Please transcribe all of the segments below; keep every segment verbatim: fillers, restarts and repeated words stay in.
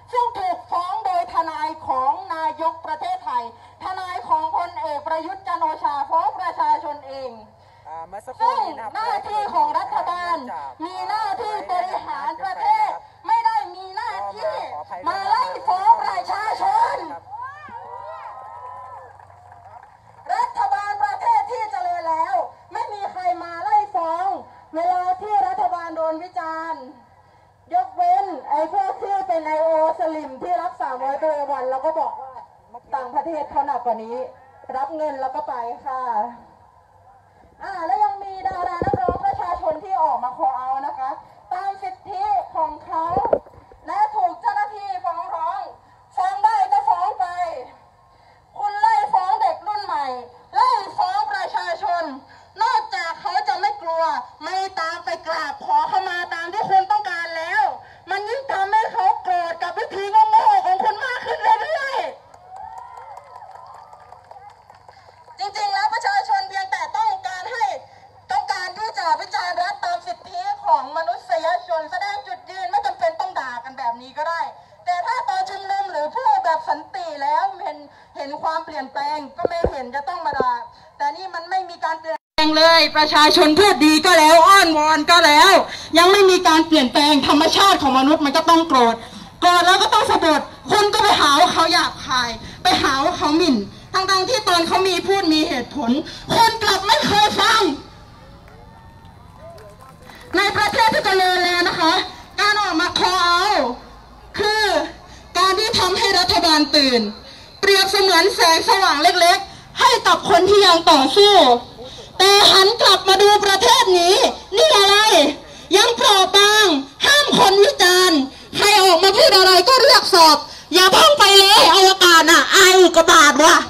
ซึ่งถูกฟ้องโดยทนายของนายกประเทศไทยทนายของพลเอกประยุทธ์จันทร์โอชาฟ้องประชาชนเองซึ่งหน้าที่ของรัฐบาลมีหน้าที่บริหารประเทศไม่ได้มีหน้าที่มาไล่ฟ้องประชาชนรัฐบาลประเทศที่เจริญแล้วไม่มีใครมาไล่ฟ้องเวลาที่รัฐบาลโดนวิจารณ์ยกเว้นไอ้พวกที่เป็นไอโอสลิมที่รับสามร้อยเบอร์วันแล้วก็บอกว่าต่างประเทศเขาหนักกว่านี้รับเงินแล้วก็ไปค่ะอ่าแล้วยังมีดารานักร้องประชาชนที่ออกมาขอเอานะคะตามสิทธิของเขาและถูกเจ้าหน้าที่ฟ้องร้องฟ้องได้ก็ฟ้องไปคุณไล่ฟ้องเด็กรุ่นใหม่ไล่ฟ้องประชาชนนอกจากเขาจะไม่กลัวไม่ตามไปกราบขอเข้ามาตามที่คุณต้องการแล้วมันยิ่งทำให้เขาโกรธกับวิธีโง่ๆของคุณมากขึ้นเรื่อยๆจริงๆแล้วประชาชนเพียงแต่ต้องการให้ต้องการที่จะวิจารณ์รัฐตามสิทธิของมนุษยชนแสดงจุดยืนไม่จำเป็นต้องด่ากันแบบนี้ก็ได้แต่ถ้าตอนชุมนุมหรือพูดแบบสันติแล้วเห็นเห็นความเปลี่ยนแปลงก็ไม่เห็นจะต้องมาด่าแต่นี่มันไม่มีการเปลี่ยนแปลงเลยประชาชนพูดดีก็แล้วอ้อนวอนก็แล้วยังไม่มีการเปลี่ยนแปลงธรรมชาติของมนุษย์มันก็ต้องโกรธโกรธแล้วก็ต้องสะบัดคุณก็ไปหาว่าเขาหยาบคายไปหาว่าเขาหมิ่นทั้งๆที่ตอนเขามีพูดมีเหตุผลคนกลับไม่เคยฟังในประเทศที่เจริญแล้วนะคะการออกมาคอเอาคือการที่ทำให้รัฐบาลตื่นเปรียบเสมือนแสงสว่างเล็กๆให้กับคนที่ยังต่อสู้แต่หันกลับมาดูประเทศนี้นี่อะไรยังเปราะบางห้ามคนวิจารณ์ใครออกมาพูดอะไรก็เรียกสอบอย่าเพิ่งไปเลยอวกาศน่ะอายอุกกาบาตว่ะ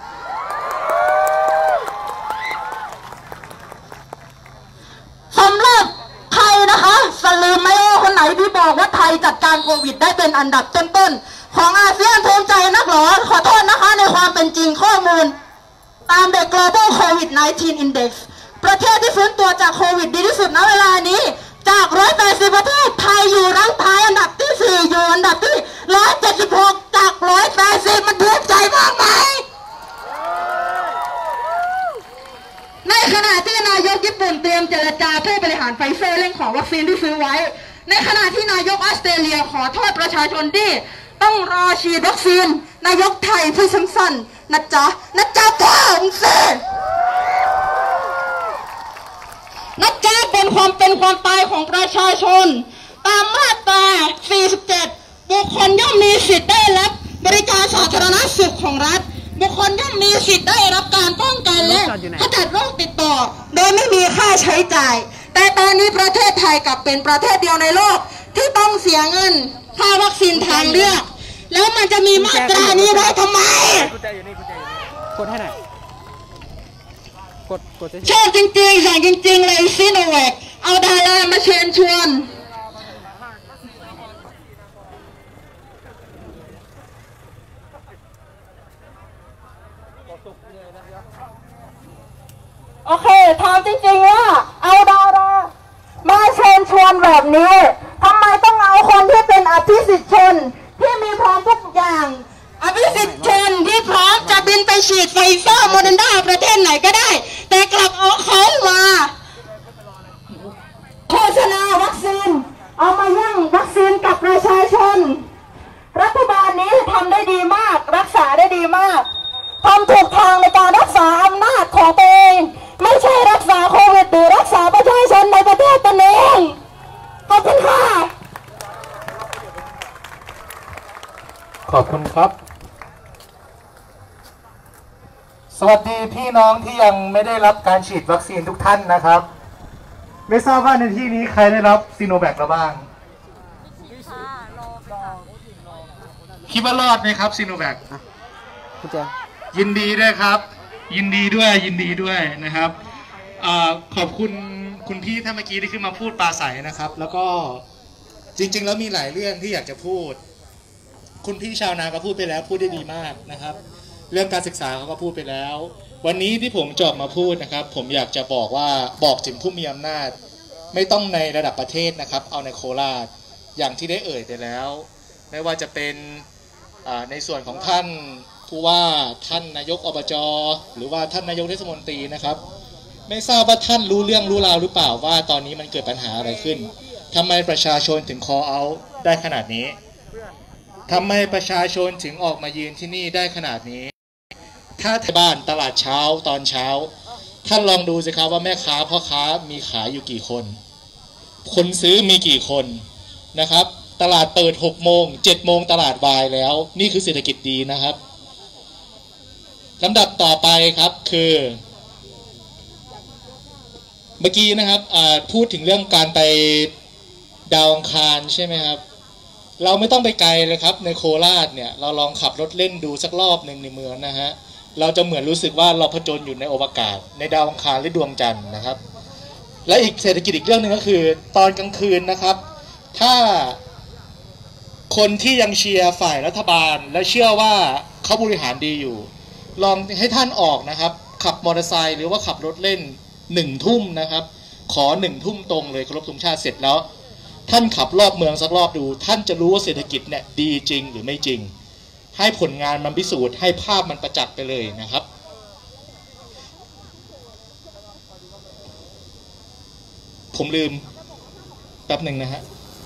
สำหรับไทยนะคะสลืมไม่ว่าคนไหนที่บอกว่าไทยจัดการโควิดได้เป็นอันดับต้นๆของอาเซียนภูมิใจนักหรอขอโทษนะคะในความเป็นจริงข้อมูลตาม The Global โควิด สิบเก้า Index ประเทศที่ฟื้นตัวจากโควิดดีที่สุดณเวลานี้จากหนึ่งร้อยแปดสิบประเทศไทยอยู่รังท้ายอันดับที่สี่อยู่อันดับที่หนึ่งร้อยเจ็ดสิบหกจากหนึ่งร้อยแปดสิบมันภูมิใจมากไหมในขณะที่นายกญี่ปุ่นเตรียมเจรจาผู้บริหารไฟเซอร์เร่งของวัคซีนที่ซื้อไว้ในขณะที่นายกออสเตรเลียขอโทษประชาชนที่ต้องรอฉีดวัคซีนนายกไทยพูดสั้นๆนะจ๊ะนะจ๊ะพ่อมึงสินะจ๊ะเป็นความเป็นความตายของประชาชนตามมาตราสี่สิบเจ็ดบุคคลย่อมมีสิทธิ์ได้รับบริการสาธารณสุขของรัฐบุคคลย่อมมีสิทธิ์ได้รับการป้องกันและขจัดโรคติดต่อโดยไม่มีค่าใช้จ่ายแต่ตอนนี้ประเทศไทยกลับเป็นประเทศเดียวในโลกที่ต้องเสียเงินค่าวัคซีนทางเลือกแล้วมันจะมีมาตรานี้ไว้ทำไมกดให้หน่อยกดกดชอบจริงๆอย่างจริงๆเลยซิโนแวคเอาดารามาเชิญชวนโอเคถามจริงๆว่าเอาดารามาเชิญชวนแบบนี้ทำไมต้องเอาคนที่เป็นอภิสิทธิชนที่มีพร้อมทุกอย่างอภิสิทธิชนที่พร้อมจะบินไปฉีดไฟเซอร์โมเดอร์นาประเทศไหนก็ได้แต่กลับเอาเขามาโฆษณาวัคซีนเอามายั่งวัคซีนกับประชาชนรัฐบาลนี้ทำได้ดีมากรักษาได้ดีมากทำถูกทางในการรักษาอำนาจของตัวเองไม่ใช่รักษาโควิดหรือรักษาประชาชนในประเทศตนเองขอบคุณค่ะขอบคุณครับสวัสดีพี่น้องที่ยังไม่ได้รับการฉีดวัคซีนทุกท่านนะครับไม่ทราบว่าในที่นี้ใครได้รับซีโนแวคแล้วบ้างคิดว่ารอดไหมครับซีโนแวคยินดีด้วยครับยินดีด้วยยินดีด้วยนะครับขอบคุณคุณพี่ท่านเมื่อกี้ที่ขึ้นมาพูดปราศัยนะครับแล้วก็จริงๆแล้วมีหลายเรื่องที่อยากจะพูดคุณพี่ชาวนาก็พูดไปแล้วพูดได้ดีมากนะครับเรื่องการศึกษาเขาก็พูดไปแล้ววันนี้ที่ผมจะออกมาพูดนะครับผมอยากจะบอกว่าบอกถึงผู้มีอำนาจไม่ต้องในระดับประเทศนะครับเอาในโคราชอย่างที่ได้เอ่ยไปแล้วไม่ว่าจะเป็นในส่วนของท่านผู้ว่าท่านนายกอบจ.หรือว่าท่านนายกเทศมนตรีนะครับไม่ทราบว่าท่านรู้เรื่องรู้ราวหรือเปล่าว่าตอนนี้มันเกิดปัญหาอะไรขึ้นทำไมประชาชนถึง call out ได้ขนาดนี้ทำไมประชาชนถึงออกมายืนที่นี่ได้ขนาดนี้ถ้าบ้านตลาดเช้าตอนเช้าท่านลองดูสิครับว่าแม่ค้าพ่อค้ามีขายอยู่กี่คนคนซื้อมีกี่คนนะครับตลาดเปิดหกโมงเจ็ดโมงตลาดวายแล้วนี่คือเศรษฐกิจดีนะครับลำดับต่อไปครับคือเมื่อกี้นะครับพูดถึงเรื่องการไปดาวอังคารใช่ไหมครับเราไม่ต้องไปไกลเลยครับในโคราชเนี่ยเราลองขับรถเล่นดูสักรอบหนึ่งในเมืองนะฮะเราจะเหมือนรู้สึกว่าเราผจญอยู่ในอวกาศในดาวอังคารหรือดวงจันทร์นะครับและอีกเศรษฐกิจอีกเรื่องหนึ่งก็คือตอนกลางคืนนะครับถ้าคนที่ยังเชียร์ฝ่ายรัฐบาลและเชื่อว่าเขาบริหารดีอยู่ลองให้ท่านออกนะครับขับมอเตอร์ไซค์หรือว่าขับรถเล่นหนึ่งทุ่มนะครับขอหนึ่งทุ่มตรงเลยเคารพธงชาติเสร็จแล้วท่านขับรอบเมืองสักรอบดูท่านจะรู้ว่าเศรษฐกิจเนี่ยดีจริงหรือไม่จริงให้ผลงานมันพิสูจน์ให้ภาพมันประจักษ์ไปเลยนะครับผมลืมแป๊บหนึ่งนะฮะ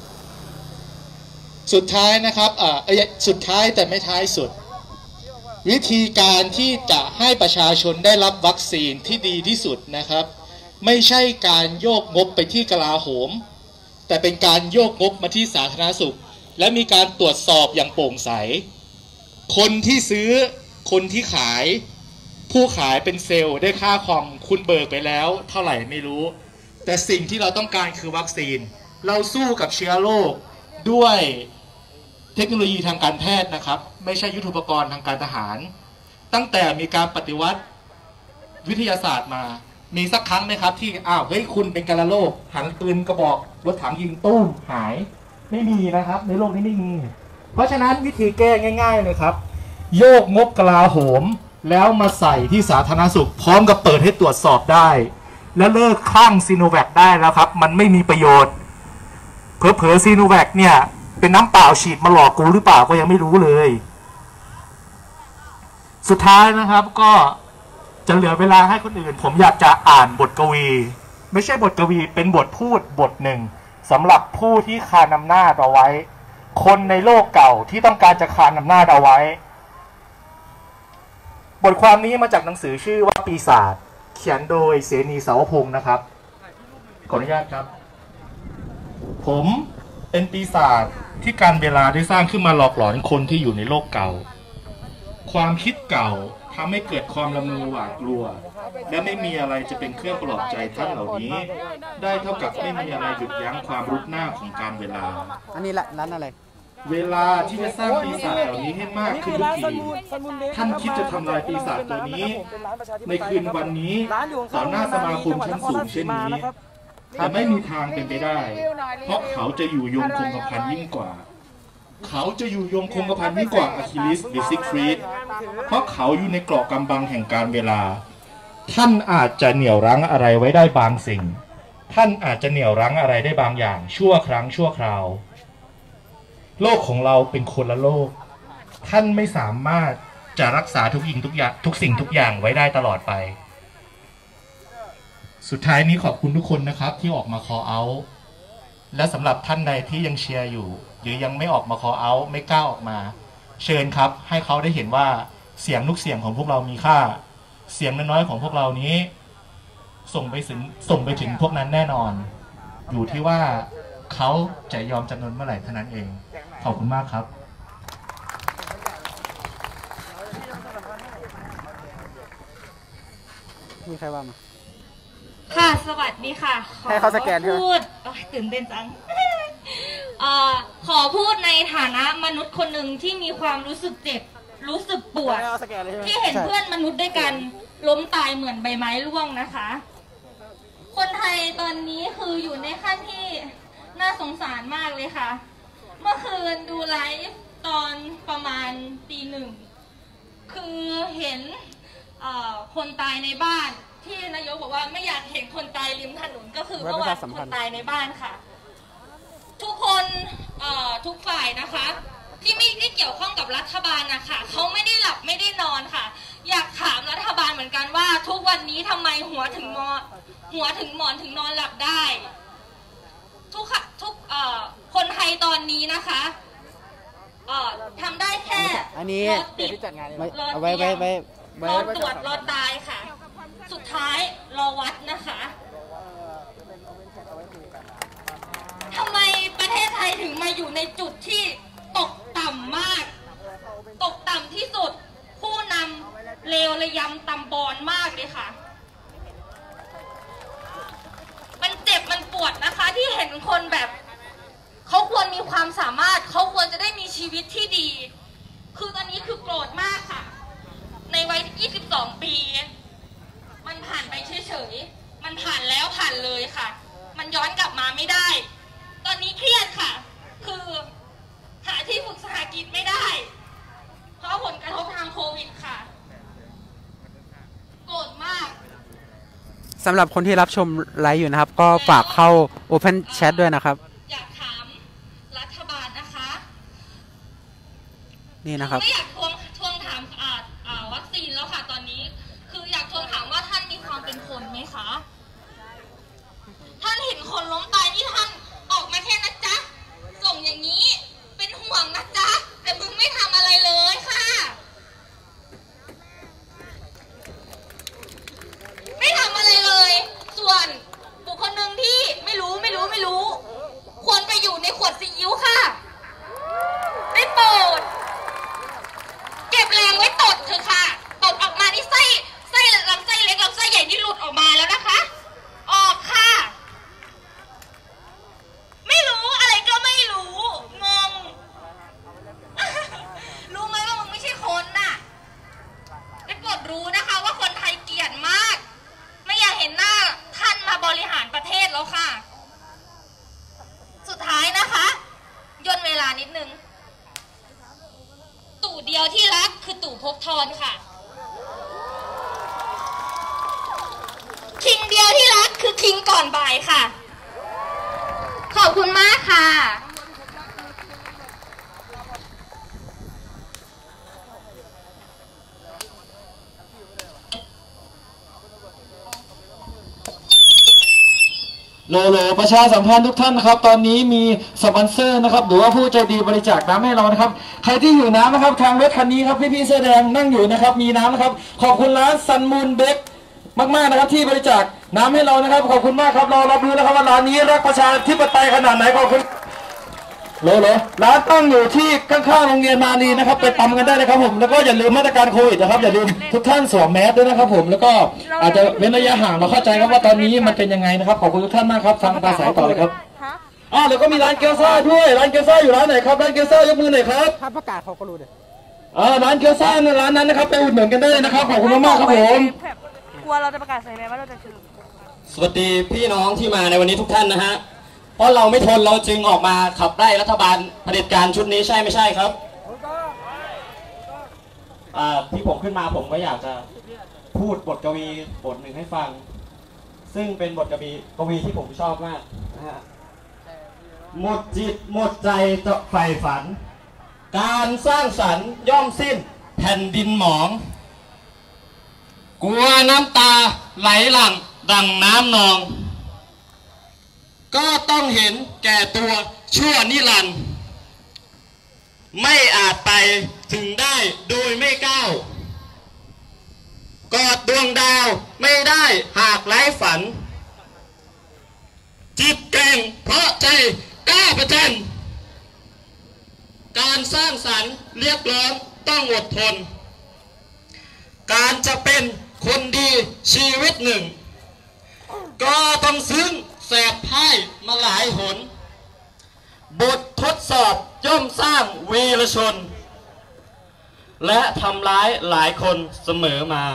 สุดท้ายนะครับอ่าสุดท้ายแต่ไม่ท้ายสุดวิธีการที่จะให้ประชาชนได้รับวัคซีนที่ดีที่สุดนะครับไม่ใช่การโยกงบไปที่กลาโหมแต่เป็นการโยกงบมาที่สาธารณสุขและมีการตรวจสอบอย่างโปร่งใสคนที่ซื้อคนที่ขายผู้ขายเป็นเซลล์ได้ค่าคอมคุณเบิกไปแล้วเท่าไหร่ไม่รู้แต่สิ่งที่เราต้องการคือวัคซีนเราสู้กับเชื้อโรคด้วยเทคโนโลยีทางการแพทย์นะครับไม่ใช่ยุทโธปกรณ์ทางการทหารตั้งแต่มีการปฏิวัติวิทยาศาสตร์มามีสักครั้งไหมครับที่อ้าวเฮ้ยคุณเป็นกาฬโรคหันปืนกระบอกรถถังยิงตู้มหายไม่มีนะครับในโลกนี้ไม่มีเพราะฉะนั้นวิธีแก้ง่ายๆเลยครับโยกงบกลาโหมแล้วมาใส่ที่สาธารณสุขพร้อมกับเปิดให้ตรวจสอบได้และเลิกข้างซีโนแวคได้แล้วครับมันไม่มีประโยชน์เผลอๆซีโนแวคเนี่ยเป็นน้ำเปล่าฉีดมาหลอกกูหรือเปล่าก็ยังไม่รู้เลยสุดท้ายนะครับก็จะเหลือเวลาให้คนอื่นผมอยากจะอ่านบทกวีไม่ใช่บทกวีเป็นบทพูดบทหนึ่งสำหรับผู้ที่คานอำนาจเอาไว้คนในโลกเก่าที่ต้องการจะคานอำนาจเอาไว้บทความนี้มาจากหนังสือชื่อว่าปีศาจเขียนโดยเสนีเสาวพงศ์นะครับขออนุญาตครับผมเป็นปีศาจที่การเวลาได้สร้างขึ้นมาหลอกหลอนคนที่อยู่ในโลกเก่าความคิดเก่าทำให้เกิดความละเมอหวาดกลัวและไม่มีอะไรจะเป็นเครื่องปลอบใจท่านเหล่านี้ได้เท่ากับไม่มีอะไรหยุดยั้งความรุดหน้าของการเวลาอันนี้แหละร้านอะไรเวลาที่จะสร้างปีศาจเหล่านี้ให้มากขึ้นทุกทีท่านคิดจะทำลายปีศาจตัวนี้ในคืนวันนี้ต่อหน้าสมาคมชั้นสูงเช่นนี้แต่ไม่มีทางเป็นไปได้เพราะเขาจะอยู่ยงคงกระพันยิ่งกว่าเขาจะอยู่ยงคงกระพันยิ่งกว่าอะคิลิสหรือซิกฟรีดเพราะเขาอยู่ในเกราะกำบังแห่งการเวลาท่านอาจจะเหนี่ยวรั้งอะไรไว้ได้บางสิ่งท่านอาจจะเหนี่ยวรั้งอะไรได้บางอย่างชั่วครั้งชั่วคราวโลกของเราเป็นคนละโลกท่านไม่สามารถจะรักษาทุกสิ่งทุกอย่างทุกสิ่งทุกอย่างไว้ได้ตลอดไปสุดท้ายนี้ขอบคุณทุกคนนะครับที่ออกมา call out และสำหรับท่านใดที่ยังเชียร์อยู่หรือยังไม่ออกมา call out ไม่กล้าออกมาเชิญครับให้เขาได้เห็นว่าเสียงทุกเสียงของพวกเรามีค่าเสียงน้อยๆของพวกเรานี้ส่งไปถึงส่งไปถึงพวกนั้นแน่นอนอยู่ที่ว่าเขาจะยอมจำนนเมื่อไหร่เท่านั้นเองขอบคุณมากครับมีใครว่ามาค่ะสวัสดีค่ะให้เขาสแกนพูดตื่นเต้นจังขอพูดในฐานะมนุษย์คนหนึ่งที่มีความรู้สึกเจ็บรู้สึกปวดที่เห็นเพื่อนมนุษย์ด้วยกันล้มตายเหมือนใบไม้ร่วงนะคะคนไทยตอนนี้คืออยู่ในขั้นที่น่าสงสารมากเลยค่ะเมื่อคืนดูไลฟ์ตอนประมาณตีหนึ่งคือเห็นคนตายในบ้านที่นายกบอกว่าไม่อยากเห็นคนตายริมถนนก็คือเมื่อวานคนตายในบ้านค่ะทุกคนทุกฝ่ายนะคะที่ไม่ได้เกี่ยวข้องกับรัฐบาลนะคะเขาไม่ได้หลับไม่ได้นอนค่ะอยากถามรัฐบาลเหมือนกันว่าทุกวันนี้ทำไมหัวถึงมอหัวถึงหมอนถึงนอนหลับได้ทุกทุกเอ่อคนไทยตอนนี้นะคะเอ่อทำได้แค่อันนี้รอติดรอเตียงรอตรวจรอตายค่ะสุดท้ายรอวัดนะคะทำไมประเทศไทยถึงมาอยู่ในจุดที่ตกต่ำมากตกต่ำที่สุดผู้นำเลวระยำตำบอลมากเลยค่ะมันเจ็บมันปวดนะคะที่เห็นคนแบบเขาควรมีความสามารถเขาควรจะได้มีชีวิตที่ดีคือตอนนี้คือโกรธมากค่ะในวัยยี่สิบสองปีมันผ่านไปเฉยๆมันผ่านแล้วผ่านเลยค่ะมันย้อนกลับมาไม่ได้ตอนนี้เครียดค่ะคือหาที่ฝึกสหกิจไม่ได้เพราะผลกระทบทางโควิดค่ะโกรธมากสำหรับคนที่รับชมไลฟ์อยู่นะครับก็ฝากเข้า Open Chat ด้วยนะครับอยากถามรัฐบาลนะคะนี่นะครับไม่อยากทวงทวงถามอ่าอ่าวัคซีนแล้วค่ะตอนนี้คืออยากทวงถามว่าท่านมีความเป็นคนไหมคะท่านเห็นคนล้มตายนี่ท่านออกมาแค่นะจ๊ะส่งอย่างนี้เป็นห่วงนะจ๊ะแต่มึงไม่ทำอะไรเลยค่ะไม่ทำอะไรเลยส่วนบุคคลหนึ่งที่ไม่รู้ไม่รู้ไม่รู้ควรไปอยู่ในขวดซีอิ๊วค่ะได้โปรดเก็บแรงไว้ตดเถอะค่ะตดออกมาที่ไส้ไส้ลำไส้เล็กลำไส้ใหญ่ที่หลุดออกมาแล้วนะคะออกค่ะไม่รู้อะไรก็ไม่รู้งง รู้ไหมว่ามึงไม่ใช่คนน่ะได้โปรดรู้นะคะว่าคนไทยเกลียดมากไม่อยากเห็นหน้าท่านมาบริหารประเทศแล้วค่ะสุดท้ายนะคะย่นเวลานิดนึงตู่เดียวที่รักคือตู่ภพธรค่ะคิงเดียวที่รักคือคิงก่อนบ่ายค่ะขอบคุณมากค่ะโลโลประชาสัมพันธ์ทุกท่านนะครับตอนนี้มีสปอนเซอร์นะครับหรือว่าผู้ใจดีบริจาคน้ำให้เรานะครับใครที่อยู่น้ำนะครับทางรถคันนี้ครับพี่ๆเสื้อแดงนั่งอยู่นะครับมีน้ำนะครับขอบคุณร้านซันมูนเบคมากๆนะครับที่บริจาคน้ำให้เรานะครับขอบคุณมากครับเรารับรู้นะครับว่าร้านนี้รักประชาธิปไตยขนาดไหนขอบคุณโลโลร้านตั้งอยู่ที่ข้างๆโรงเรียนมานีนะครับไปตำกันได้นะครับผมแล้วก็อย่าลืมมาตรการโควิดนะครับอย่าลืมทุกท่านสวมแมสด้วยนะครับผมแล้วก็อาจจะเว้นระยะห่างเราเข้าใจครับว่าตอนนี้มันเป็นยังไงนะครับขอบคุณทุกท่านมากครับฟังภาษาต่อเลยครับอ๋อแล้วก็มีร้านเกี๊ยวซ่าด้วยร้านเกี๊ยวซ่าอยู่ร้านไหนครับร้านเกี๊ยวซ่ายกมือหน่อยครับถ้าประกาศเขาก็รู้เด้ออ่าร้านเกี๊ยวซ่าในร้านนั้นนะครับไปอุดหนุนกันได้เลยนะครับขอบคุณมากๆครับผมกลัวเราจะประกาศใส่ไหมว่าเราจะชื่อสวัสดีพี่น้องที่มาในวันนี้ทุกท่านนะฮะเพราะเราไม่ทนเราจึงออกมาขับไล่รัฐบาลเผด็จการชุดนี้ใช่ไม่ใช่ครับที่ผมขึ้นมาผมก็อยากจะพูดบทกวีบทหนึ่งให้ฟังซึ่งเป็นบทกวีกวีที่ผมชอบมากนะฮะหมดจิตหมดใจจะใฝ่ฝันการสร้างสรรค์ย่อมสิ้นแผ่นดินหมองกลัวน้ำตาไหลหลั่งดังน้ำนองก็ต้องเห็นแก่ตัวชั่วนิรันดร์ไม่อาจไปถึงได้โดยไม่ก้าวกอดดวงดาวไม่ได้หากไร้ฝันจิตแกร่งเพราะใจกล้าประจันการสร้างสรรค์เรียกร้องต้องอดทนการจะเป็นคนดีชีวิตหนึ่งก็ต้องซึ้งแสบพ่ายมาหลายหนบททดสอบย่อมสร้างวีรชนและทำร้ายหลายคนเสมอมา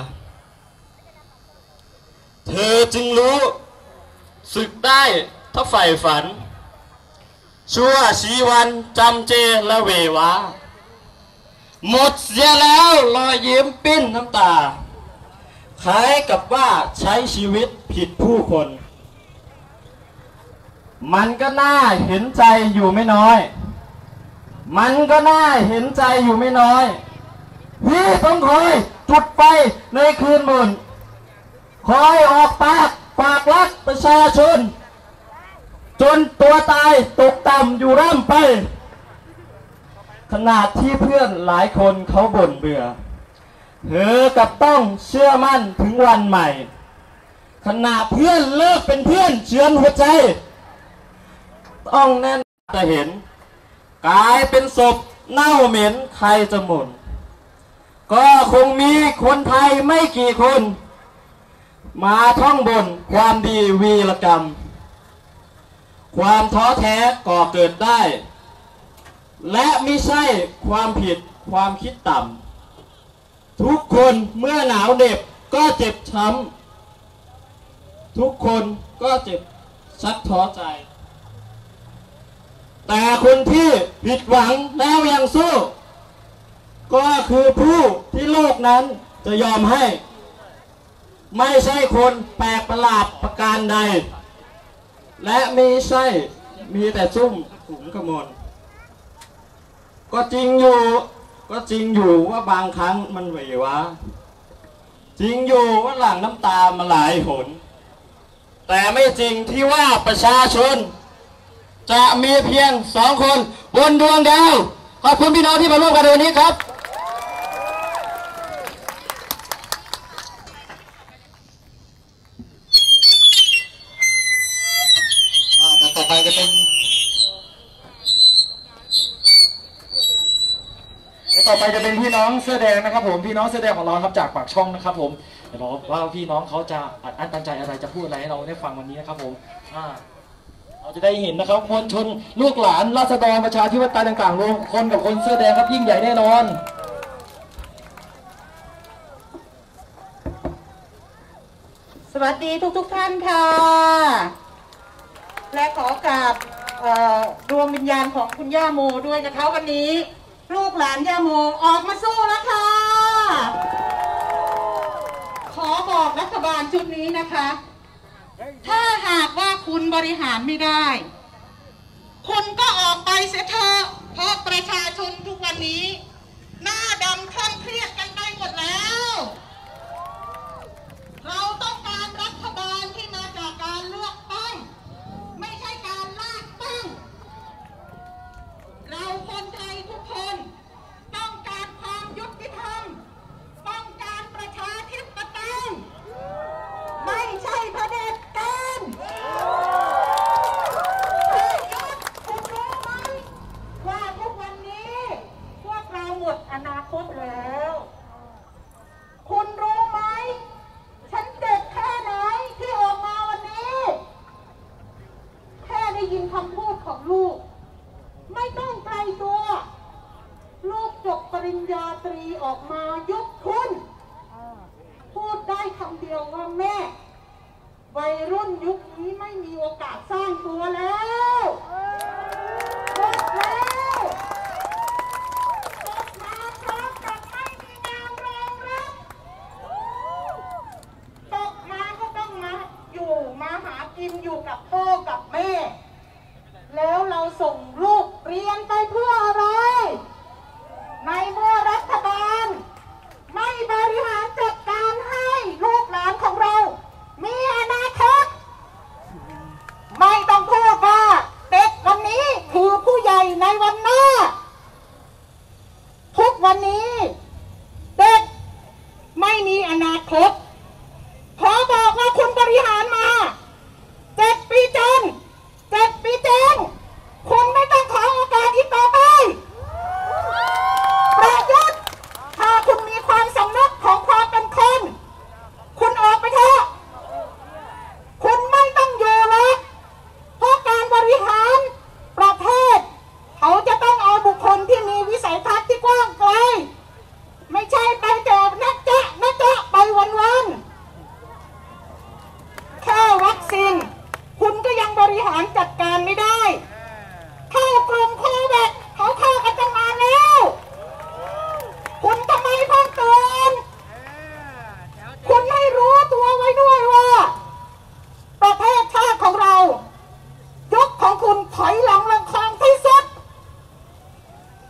เธอจึงรู้สึกได้ถ้าใฝ่ฝันชั่วชีวันจำเจและเววาหมดเสียแล้วรอยยิ้มปิ้นน้ำตาคล้ายกับว่าใช้ชีวิตผิดผู้คนมันก็น่าเห็นใจอยู่ไม่น้อยมันก็น่าเห็นใจอยู่ไม่น้อยที่ต้องคอยจุดไฟในคืนบุญคอยออกปากฝากรักประชาชนจนตัวตายตกต่ำอยู่ร่ำไปขนาดที่เพื่อนหลายคนเขาบ่นเบื่อเธอกับต้องเชื่อมั่นถึงวันใหม่ขณะเพื่อนเลิกเป็นเพื่อนเชื่อหัวใจต้องแน่นจะเห็นกลายเป็นศพเน่าเหม็นใครจะหมุนก็คงมีคนไทยไม่กี่คนมาท่องบนความดีวีรกรรมความท้อแท้ก่อเกิดได้และไม่ใช่ความผิดความคิดต่ำทุกคนเมื่อหนาวเหน็บก็เจ็บช้ำทุกคนก็เจ็บชักท้อใจแต่คนที่ผิดหวังแล้วยังสู้ก็คือผู้ที่โลกนั้นจะยอมให้ไม่ใช่คนแปลกประหลาดประการใดและไม่ใช่มีแต่ซุ่มขุมขมลก็จริงอยู่ก็จริงอยู่ว่าบางครั้งมันไหววะจริงอยู่ว่าหลั่งน้ำตามาหลายหนแต่ไม่จริงที่ว่าประชาชนจะมีเพียงสองคนบนดวงดาวขอบคุณพี่น้องที่มาร่วมกันในวันนี้ครับต่อไปจะเป็นต่อไปจะเป็นพี่น้องเสื้อแดงนะครับผมพี่น้องเสื้อแดงของเราครับจากปากช่องนะครับผมเดี๋ยวบอกว่าพี่น้องเขาจะอัดอั้นตันใจอะไรจะพูดอะไรให้เราได้ฟังวันนี้นะครับผมอ่าเราจะได้เห็นนะครับมวลชนลูกหลานราษฎรประชาธิปไตยต่างๆรวมคนกับคนเสื้อแดงครับยิ่งใหญ่แน่นอนสวัสดีทุกๆท่านค่ะและขอกราบดวงวิญญาณของคุณย่าโมด้วยนะคะวันนี้ลูกหลานย่าโมออกมาสู้แล้วค่ะขอบอกรัฐบาลชุดนี้นะคะถ้าหากว่าคุณบริหารไม่ได้คุณก็ออกไปเสียเถอะเพราะประชาชนทุกวันนี้หน้าดำเคร่งเครียดกันไปหมดแล้วเราต้องการรัฐบาลที่มาจากการเลือกตั้งไม่ใช่การลากตั้งเราคนไทยทุกคนต้องการความยุติธรรมต้องการประชาธิปไตยไม่ใช่เผด็จการคุณรู้ไหมว่าทุกวันนี้พวกเราหมดอนาคตแล้วคุณรู้ไหมฉันเจ็บแค่ไหนที่ออกมาวันนี้แค่ได้ยินคำพูดของลูกไม่ต้องไกลตัวลูกจบปริญญาตรีออกมายกคุณพูดได้คำเดียวว่าแม่วัยรุ่นยุคนี้ไม่มีโอกาสสร้างตัวแล้วหมดแล้วตกมาพร้อมกับไม่มีงานรองรับตกมาก็ต้องมาอยู่มาหากินอยู่กับพ่อกับแม่แล้วเราส่งลูกเรียนไปเพื่ออะไรในเมื่อรัฐบาลไม่บริหารจัดการให้ลูกหลานของเรามีอนาคตไม่ต้องพูดว่าเด็กวันนี้คือผู้ใหญ่ในวันหน้าทุกวันนี้เด็กไม่มีอนาคตขอบอกว่าคุณบริหารมาเจ็ดปีจนเจ็ดปีเจ๊งคุณไม่ต้องขอโอกาสอีกต่อไปประยุทธ์ถ้าคุณมีความสำนึกของความเป็นคนคุณออกไปเถอะคุณไม่ต้องอยู่เลยเพราะการบริหารประเทศเขาจะต้องเอาบุคคลที่มีวิสัยทัศน์ที่กว้างไกลไม่ใช่ไปแต่นักเจ๊ะนักเจ๊ะไปวันๆแค่วัคซีนคุณก็ยังบริหารจัดการไม่ได้เข้ากลุ่มโควิดเขาเข้ากันตั้งนานแล้วคุณทำไมเพิ่งเตือนคุณไม่รู้ตัวไว้ด้วยว่าประเทศชาติของเรายุคของคุณถอยหลังลงคลองที่สุด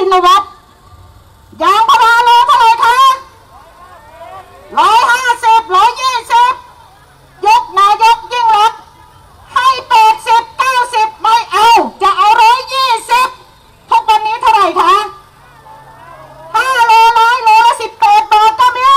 นวัตรยางพาราโลเท่าไหร่คะร้อยห้าสิบร้อยยี่สิบยกนายกยิ่งรักให้แปดสิบเก้าสิบไม่เอาจะเอาร้อยยี่สิบทุกวันนี้เท่าไหร่คะห้าโลร้อยโลละสิบแปดบาทก็มี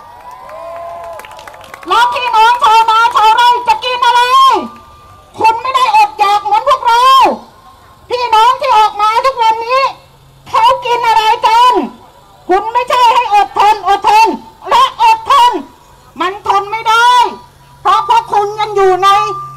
แล้วพี่น้องชาวนาชาวไร่จะกินอะไรคุณไม่ได้อดอยากเหมือนพวกเราพี่น้องที่ออกมาทุกวันนี้เขากินอะไรกันคุณไม่ใช่ให้อดทนอดทนและอดทนมันทนไม่ได้เพราะพวกคุณยังอยู่ใน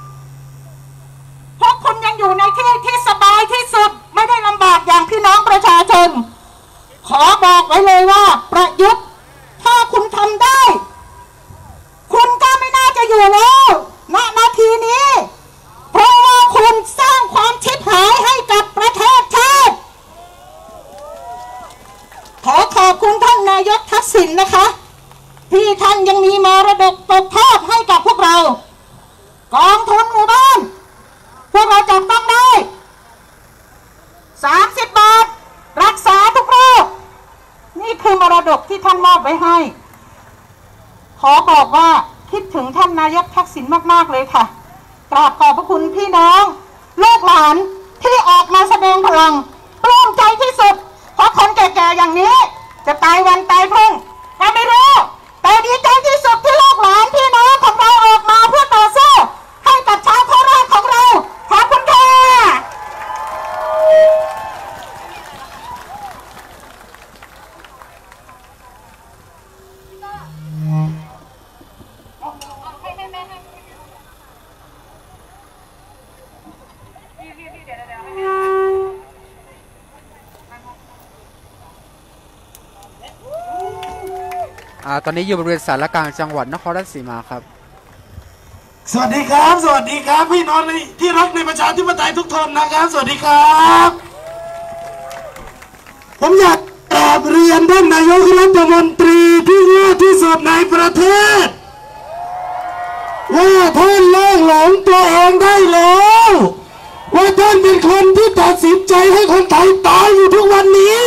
พวกคุณยังอยู่ในที่ที่สบายที่สุดไม่ได้ลำบากอย่างพี่น้องประชาชนขอบอกไว้เลยว่าประยุทธ์ถ้าคุณทำได้คุณก็ไม่น่าจะอยู่แล้วณนาทีนี้เพราะว่าคุณสร้างความชิบหายให้กับประเทศชาติขอขอบคุณท่านนายกทักษิณนะคะที่ท่านยังมีมรดกตกทอดให้กับพวกเรากองทุนหมู่บ้านพวกเราจับต้องได้สามสิบบาทรักษาทุกโรคนี่คือมรดกที่ท่านมอบไว้ให้ขอบอกว่าคิดถึงท่านนายกทักษิณมากๆเลยค่ะกราบขอบพระคุณพี่น้องลูกหลานที่ออกมาแสดงพลังปลื้มใจที่สุดเพราะคนแก่ๆอย่างนี้จะตายวันตายพรุ่งเราไม่รู้แต่ดีใจที่สุดที่ลูกหลานพี่น้องของเราออกมาเพื่อต่อสู้ให้กับชาวโคราชของเราขอบคุณค่ะอ่าตอนนี้อยู่บริเวณสารกลางจังหวัดนครราชสีมาครับสวัสดีครับสวัสดีครับพี่น้องที่รักในประชาธิปไตยทุกคนนะครับสวัสดีครับผมอยากกราบเรียนท่านนายกรัฐมนตรีที่เลิศที่สุดในประเทศว่าท่านเลิกหลงตัวเองได้แล้วว่าท่านเป็นคนที่ตัดสินใจให้คนไทยตายอยู่ทุกวันนี้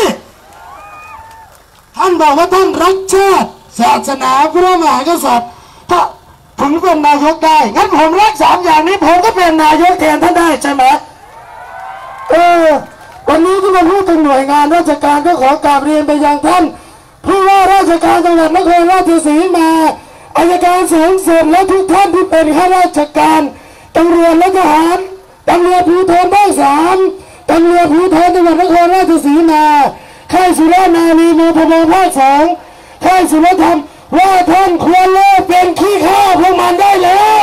ท่านบอกว่าท่านรักชาติศาสนาพระมหากษัตริย์ถ้าถึงเป็นนายกได้งั้นผมรักสามอย่างนี้ผมก็เป็นนายกแทนท่านได้ใช่ไหมเออวันนี้ที่มาพูดถึงหน่วยงานราชการก็ขอกราบเรียนไปยังท่านผู้ว่าราชการจังหวัดนครราชสีมาอัยการสูงสุดและทุกท่านที่เป็นข้าราชการตำรวจและทหารตำรวจภูธรภาคสามตำรวจภูธรจังหวัดนครราชสีมาค่ายสุรนารีมูพมภาคสองค่ายสุรธรรมว่าท่านควรเลิกเป็นขี้ข้าพวกมันได้แล้ว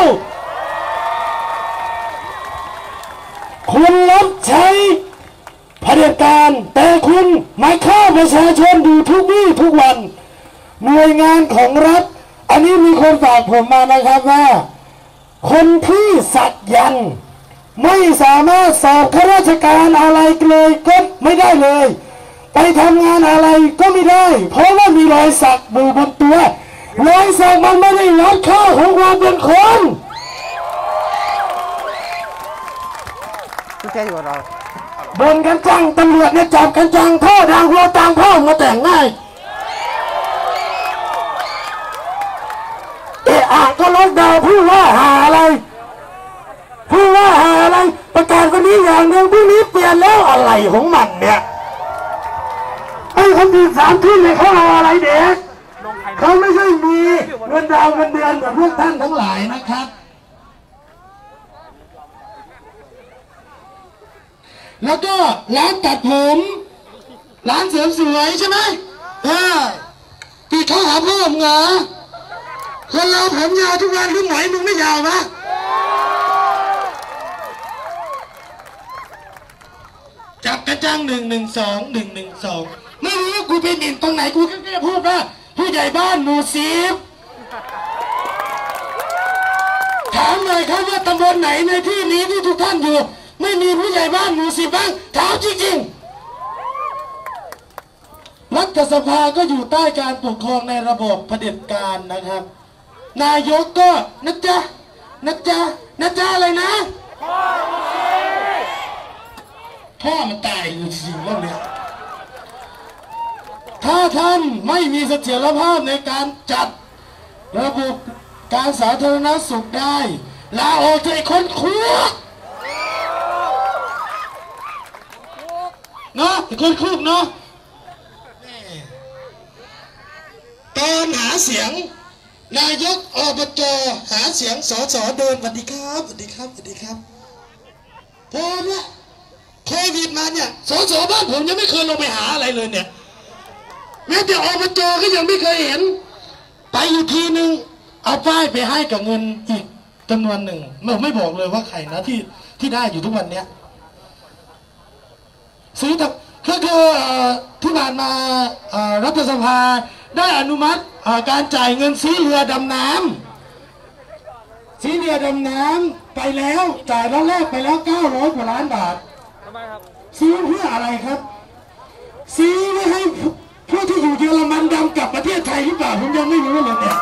คุณรับใช้เผด็จการแต่คุณมาฆ่าประชาชนอยู่ทุกวี่ทุกวันหน่วยงานของรัฐอันนี้มีคนฝากผมมานะครับว่าคนที่สักยันต์ไม่สามารถสอบข้าราชการอะไรเลยก็ไม่ได้เลยไปทำงานอะไรก็ไม่ได้เพราะว่ามีรอยสักอยู่บนตัวรอยสักมันไม่ได้ลดค่าของความเป็นคนพี่แกอยู่กับเราบนกันจังตำรวจเนี่ยจับกันจังพ่อทางหัวต่างพ่อมาแต่งง่ายเอะอ่างก็ล็อกดาวน์ผู้ว่าหาอะไรผู้ว่าหาอะไรประกาศวันนี้อย่างหนึ่งพรุ่งนี้เปลี่ยนแล้วอะไรของมันเนี่ยไอ้คนที่สามขึ้นเลยเขาเอาอะไรเด็กเขาไม่ใช่มีเงินดาวเงินเดือนแบบพวกท่านทั้งหลายนะครับแล้วก็ร้านตัดผมร้านเสริมสวยใช่ไหมเออปีเขาหาพ่อมึงเหรอคนเราผมยาวทุกวันทุกไหนมึงไม่ยาวนะจับกระจังหนึ่งหนึ่งสองหนึ่งหนึ่งสองไม่รู้กูไปหมิ่นตรงไหนกูแค่พูดว่าผู้ใหญ่บ้านหมู่สิบถามหน่อยครับว่าตำบลไหนในที่นี้ที่ทุกท่านอยู่ไม่มีผู้ใหญ่บ้านหมู่สิบบ้างถามจริงๆรัฐสภาก็อยู่ใต้การปกครองในระบบเผด็จการนะครับนายกก็นะจ๊ะนะจ๊ะนะจ๊ะอะไรนะพ่อมันตายจริงๆแล้วเนี่ยถ้าท่านไม่มีเสถียรภาพในการจัดระบบการสาธารณสุขได้ลาออกจากคนคุกเนาะคนคุกเนาะตอนหาเสียงนายกอบจหาเสียงสสเดินสวัสดีครับสวัสดีครับสวัสดีครับพอเนี่ยโควิดมาเนี่ยสสบ้านผมยังไม่เคยลงไปหาอะไรเลยเนี่ยแม้แต่อบจก็ยังไม่เคยเห็นไปอยู่ทีนึงเอาป้ายไปให้กับเงินอีกจำนวนหนึ่งเราไม่บอกเลยว่าใครนะที่ที่ได้อยู่ทุกวันเนี้ยซื้อแต่ก็คือที่ผ่านมารัฐสภาได้อนุมัติการจ่ายเงินซื้อเรือดำน้ำซื้อเรือดำน้ำไปแล้วจ่ายรอบแรกไปแล้วเก้าร้อยกว่าล้านบาทซื้อเพื่ออะไรครับซื้อไม่ให้พวกที่อยู่เยอรมันดำกลับประเทศไทยหรือเปล่าผมยังไม่รู้เลยเนี่ย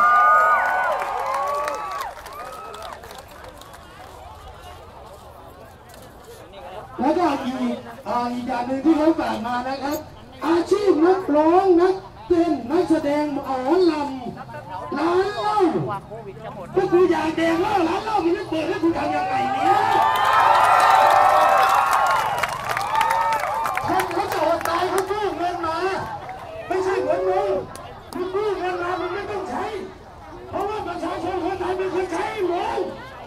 แล้วก็อีกอีกอย่างหนึ่งที่เขาฝากมานะครับอาชีพนักร้องนักเต้นนักแสดงหมอลำร้านเหล้าพวกกูอยากแดงเหล้าร้านเหล้ามันไม่เปิดแล้วกูทำยังไงเนี่ยคนเขาจะอดตายเขากู้เงินมาไม่ใช่เหมือนมึงมึงกู้เงินมามึงไม่ต้องใช้เพราะว่าประชาชนคนไทยเป็นคนใช้มึง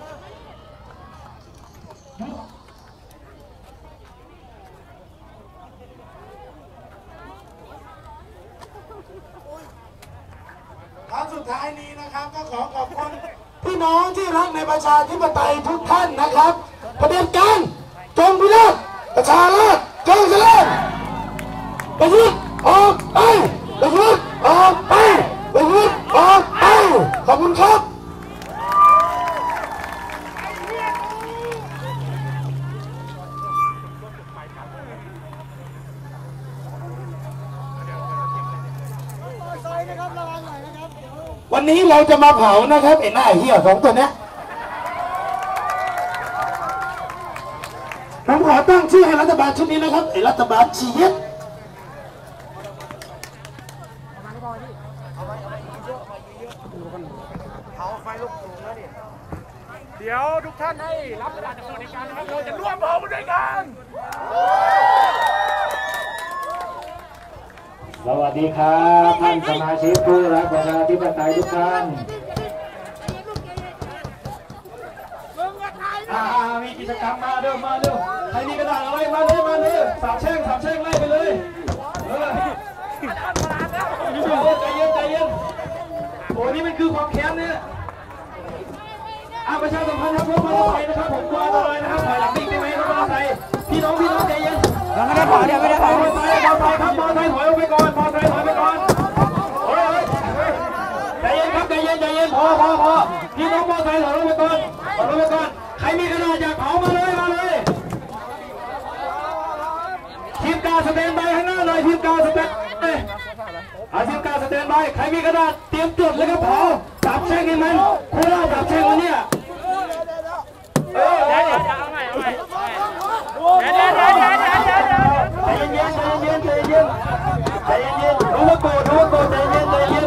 ครั้งสุดท้ายนี้นะครับก็ขอขอบคุณพี่น้องที่รักในประชาธิปไตยทุกท่านนะครับเผด็จการจงพินาศประชาราษฎร์จงเจริญประยุทธ์ออกไปประยุทธ์ออกไปประยุทธ์ออกไปขอบคุณครับวันนี้เราจะมาเผานะครับไอ้หน้าเหี้ยสองตัวเนี้ยผมขอตั้งชื่อให้รัฐบาลชุดนี้นะครับไอ้รัฐบาลชีเย็ดเดี๋ยวทุกท่านให้รับประทานจากในการนะครับเราจะร่วมเผาด้วยกันสวัสดีครับท่านสมาชิกผู้รักประชาธิปไตยทุกท่านอ่ามีกิจกรรมมาเร็วมาเร็วใครมีกระดาษอะไรมาเลยมาเลยสาบแช่งสาบแช่งไล่ไปเลยเออใจเย็นใจเย็นโอ้นี่มันคือความแค้นเนี่ยอาประชาสัมพันธ์ครับรถมอเตอร์ไซค์นะครับผมกลัวอะไรนะครับถอยหลังนิดได้ไหมรถมอเตอร์ไซค์พี่น้องพี่น้องใจเย็นเราไม่ได้ถอยเดี๋ยวไม่ได้ถอยมอเตอร์ไซค์มอเตอร์ไซค์ครับมอเตอร์ไซค์ถอยออกไปก่อนมอเตอร์ไซค์ถอยไปก่อนโอ้ยใจเย็นครับใจเย็นใจเย็นพอพอพอพี่น้องมอเตอร์ไซค์ถอยออกไปก่อนถอยออกไปก่อนใครมีกระดาษอยากเผามาเลยมาเลยทีมการสแตนบายข้างหน้าหน่อยทีมการสแตนบายอาทีมการสแตนบายใครมีกระดาษเตรียมจดแล้วก็เผาจับแช่งให้มันคุณเล่าจับแช่งมันเนี่ยเออเดี๋ยวเดี๋ยวเอาใหม่เอาใหม่เดี๋ยวเดี๋ยวเดี๋ยวเดี๋ยวเดี๋ยวใจเย็นใจเย็นใจเย็นใจเย็นใจเย็นรู้ว่าโกรธรู้ว่าโกรธใจเย็นใจเย็น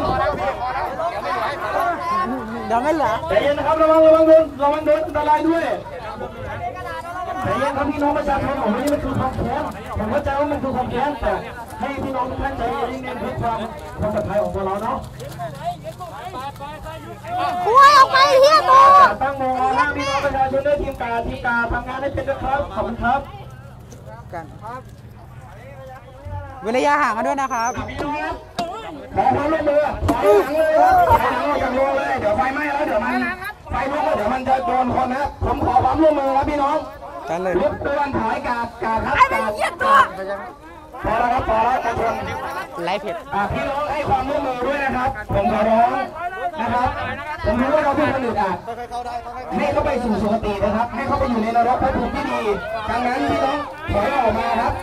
เดี๋ยวไม่เหลือใจเย็นนะครับระวังระวังโดนระวังโดนอันตรายด้วยใจเย็นครับพี่น้องประชาชนของนี่มันคือความแค้นผมเข้าใจว่ามันคือความแค้นแต่ให้พี่น้องทุกท่านใจเย็นๆเพื่อความความปลอดภัยของพวกเราเนาะคุยออกไปเฮียตัวตั้งโมงหน้าพี่น้องประชาชนด้วยทีมกาทีมกาทำงานให้เป็นนะครับขอบคุณครับกันเว้นระยะห่างกันด้วยนะครับพี่น้องครับขอความร่วมมือถอยหลังเลยครับถอยหลังออกจากโรงเลยเดี๋ยวไฟไหม้แล้วเดี๋ยวมันไฟลุกแล้วเดี๋ยวมันจะโดนคนนะผมขอความร่วมมือครับพี่น้องกันเลยรบกวนถอยกาดกาดครับกาดพอแล้วครับพอแล้วประชาชนไล่เผ็ดพี่น้องให้ความร่วมมือด้วยนะครับผมขอร้องนะครับผมรู้ว่าเราเป็นคนอื่นอ่ะให้เขาไปสู่สุคตินะครับให้เขาไปอยู่ในนรกภพภูมิที่ดีดังนั้นพี่น้องถอยออกมาครับ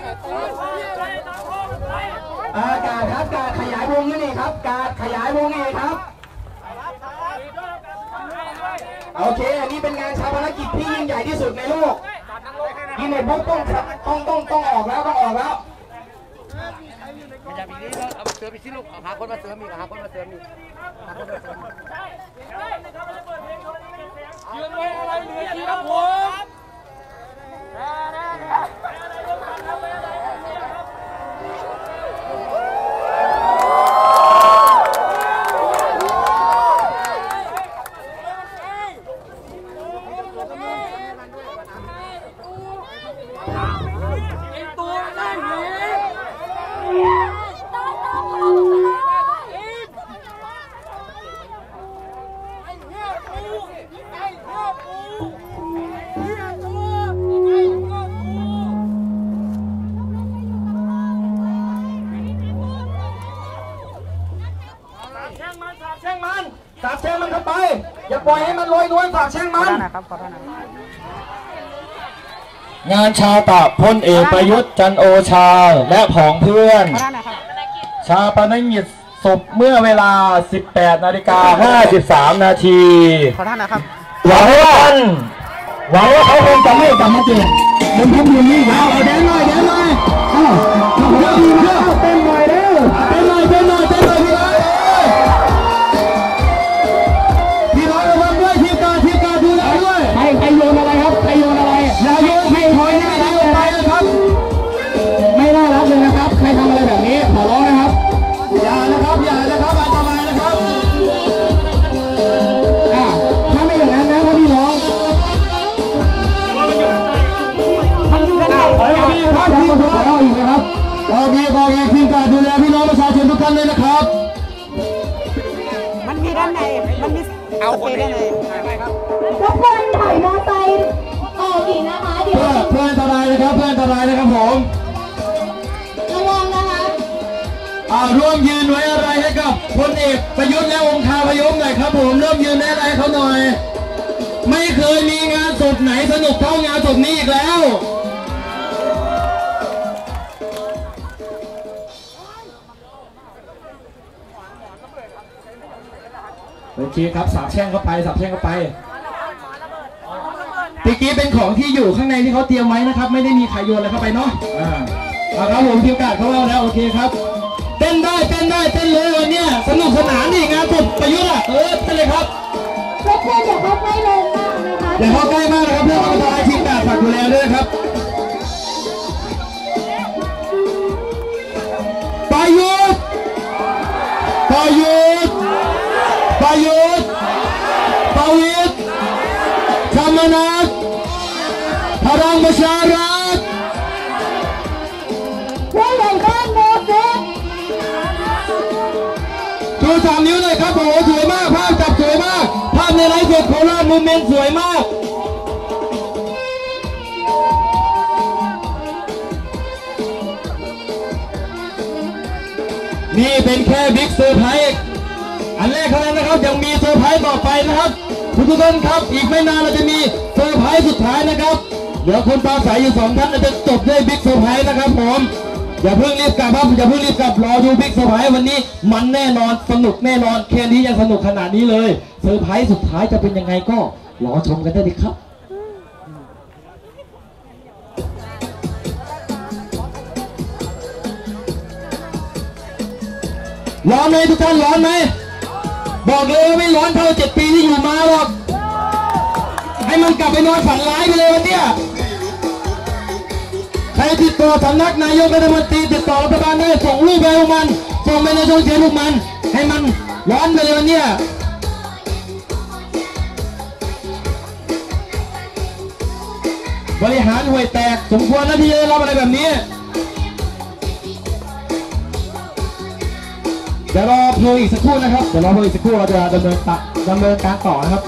อากาศครับการขยายวงนี่ครับการขยายวงนี่ครับโอเคอันนี้เป็นงานชาปนกิจที่ยิ่งใหญ่ที่สุดในโลกกินในพวกต้องต้องต้องต้องออกแล้วต้องออกแล้วเสริมอีกที่ลูกหาคนมาเสริมอีกหาคนมาเสริมอีกหาคนมาเสริมยืนไว้อะไรเหลือที่ครับผมสาบแช่งมันเข้าไปอย่าปล่อยให้มันลอยนวลสาบแช่งมันงานชาตะพลเอกประยุทธ์จันโอชาและผองเพื่อนชาปนกิจศพเมื่อเวลา สิบแปดนาฬิกาห้าสิบสาม นาทีขอท่านนะครับหวังว่าหวังว่าเขาคงจะไม่กลับมาเจอเดินพันอยู่นี่เอาเดินหน่อยเดินหน่อยเอาเดินหน่อยเต้นหน่อยเร็วเต้นหน่อยเต้นหน่อยเต้นหน่อยพี่น้อยพี่น้อยระวังด้วยทีมการทีมการดูแลด้วยใครใครโยนอะไรครับใครโยนอะไรอย่าโยนให้ถอยหน้าหลังออกไปนะครับไม่น่ารักเลยนะครับใครทำอะไรแบบนี้ขอร้องนะครับอย่านะครับอย่านะครับอันตรายนะครับอ่าถ้าไม่อย่างนั้นนะถ้าพี่น้องมันอยู่กันได้ขอพี่ครับพี่ขอเราอีกนะครับขอพี่ขอพี่ทีมการดูแลพี่น้องประชาชนทุกท่านเลยนะครับมันมีด้านในมันมีเอาคนด้านในรบกวนถอยมอไซค์ออกอีกนะคะเดี๋ยวเพื่อเพื่ออันตรายนะครับเพื่ออันตรายนะครับผมระวังนะคะอ่าร่วมยืนไว้อะไรให้กับพลเอกประยุทธ์และองค์คาพยพหน่อยครับผมร่วมยืนไว้อะไรเขาหน่อยไม่เคยมีงานศพไหนสนุกเท่างานศพนี้อีกแล้วโอเคครับสาบแช่งเข้าไปสาบแช่งเข้าไปตะกี้เป็นของที่อยู่ข้างในที่เขาเตรียมไว้นะครับไม่ได้มีใครโยนอะไรเข้าไปเนาะอ่าเอาครับผมทีมการเขาเล่าแล้วโอเคครับเต้นได้เต้นได้เต้นเลยวันนี้สนุกสนานดิงานศพประยุทธ์อ่ะเออเต้นเลยครับรบกวนอย่าเข้าใกล้ลงมากนะคะอย่าเข้าใกล้มากนะครับเพื่อความปลอดภัยทีมการฝากดูแลด้วยครับประยุทธ์ประยุทธ์ประยุทธ์ประวิตรธรรมนัสพลังประชารัฐผู้ใหญ่บ้านโมเสสชูสามนิ้วเลยครับโอ้โหสวยมากภาพจับสวยมากภาพในไลฟ์สดโคราชมูเมนต์สวยมากนี่เป็นแค่บิ๊กเซอร์ไพรส์อันแรกเท่านั้นนะครับยังมีเซอร์ไพรส์ต่อไปนะครับทุกท่านครับอีกไม่นานเราจะมีเซอร์ไพรส์สุดท้ายนะครับเดี๋ยวคนปราศัยอยู่สองท่านจะจบด้วยบิ๊กเซอร์ไพรส์นะครับผมอย่าเพิ่งรีบกลับครับอย่าเพิ่งรีบกลับรอดูบิ๊กเซอร์ไพรส์วันนี้มันแน่นอนสนุกแน่นอนแค่นี้ยังสนุกขนาดนี้เลยเซอร์ไพรส์สุดท้ายจะเป็นยังไงก็รอชมกันได้เลยครับร้อนไหมทุกท่านร้อนไหมบอกเลยว่าไม่ร้อนเท่าเจ็ดปีที่อยู่มาหรอกให้มันกลับไปนอนฝันร้ายไปเลยวันเนี้ยใครติดต่อสำนักนายกรัฐมนตรีติดต่อรัฐบาลได้ส่งรูปไปพวกมันส่งไปในโซเชียลพวกมันให้มันร้อนไปเลยวันเนี้ยบริหารห่วยแตกสมควรนะที่จะรับอะไรแบบนี้เดี๋ยวรอเพลงอีกสักครู่นะครับเดี๋ยวรอเพลงอีกสักครู่เราจะดำเนินตดำเนินการต่อนะครับ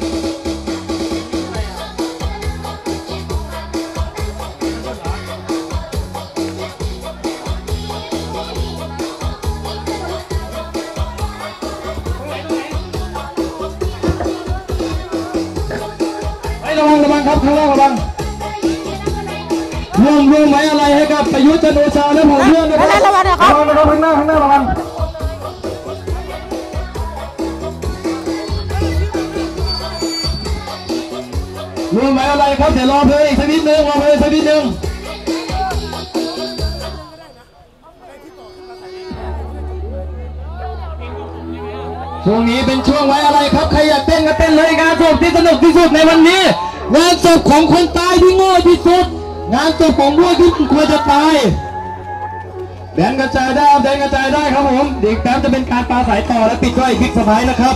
ระวังระวังครับข้างล่างระวังร่วมร่วมไว้อะไรให้กับประยุทธ์จันทร์โอชาและผมเพื่อนนะครับระวังนะครับระวังข้างหน้าข้างหน้าระวังร่วมไว้อะไรครับเดี๋ยวรอเพลงอีกสักนิดนึงรอเพลงสักนิดนึงช่วงนี้เป็นช่วงไว้อะไรครับใครอยากเต้นก็เต้นเลยงานศพที่สนุกที่สุดในวันนี้งานศพของคนตายที่โง่ที่สุดงานศพของพวกที่ควรจะตายแดนกระจายได้แดนกระจายได้ครับผมเด็กแป๊บจะเป็นการปาสายต่อและปิดด้วยคลิปสไพรส์นะครับ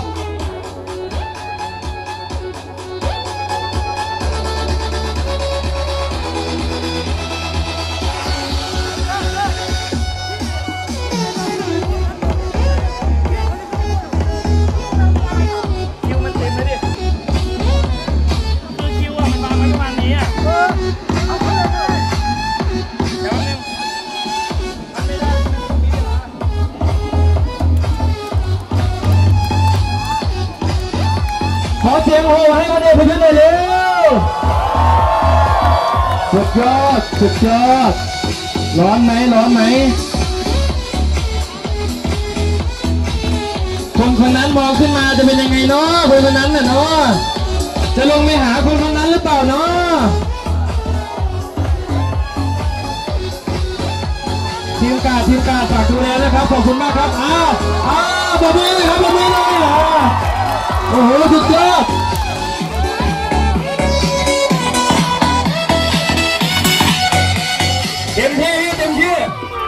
ขอเสียงโห่ให้มาเด็กพยุทธ์หน่อยเร็วสุดยอดสุดยอดร้อนไหมร้อนไหมคนคนนั้นมองขึ้นมาจะเป็นยังไงเนาะคนคนนั้นน่ะเนาะจะลงไปหาคนคนนั้นหรือเปล่าเนาะทีมกาดทีมกาดฝากดูแลนะครับขอบคุณมากครับอ้าวอ้าวปรบมือเลยครับปรบมือเลยเหรอโอ้โหสุดยอดเต็มที่เต็มที่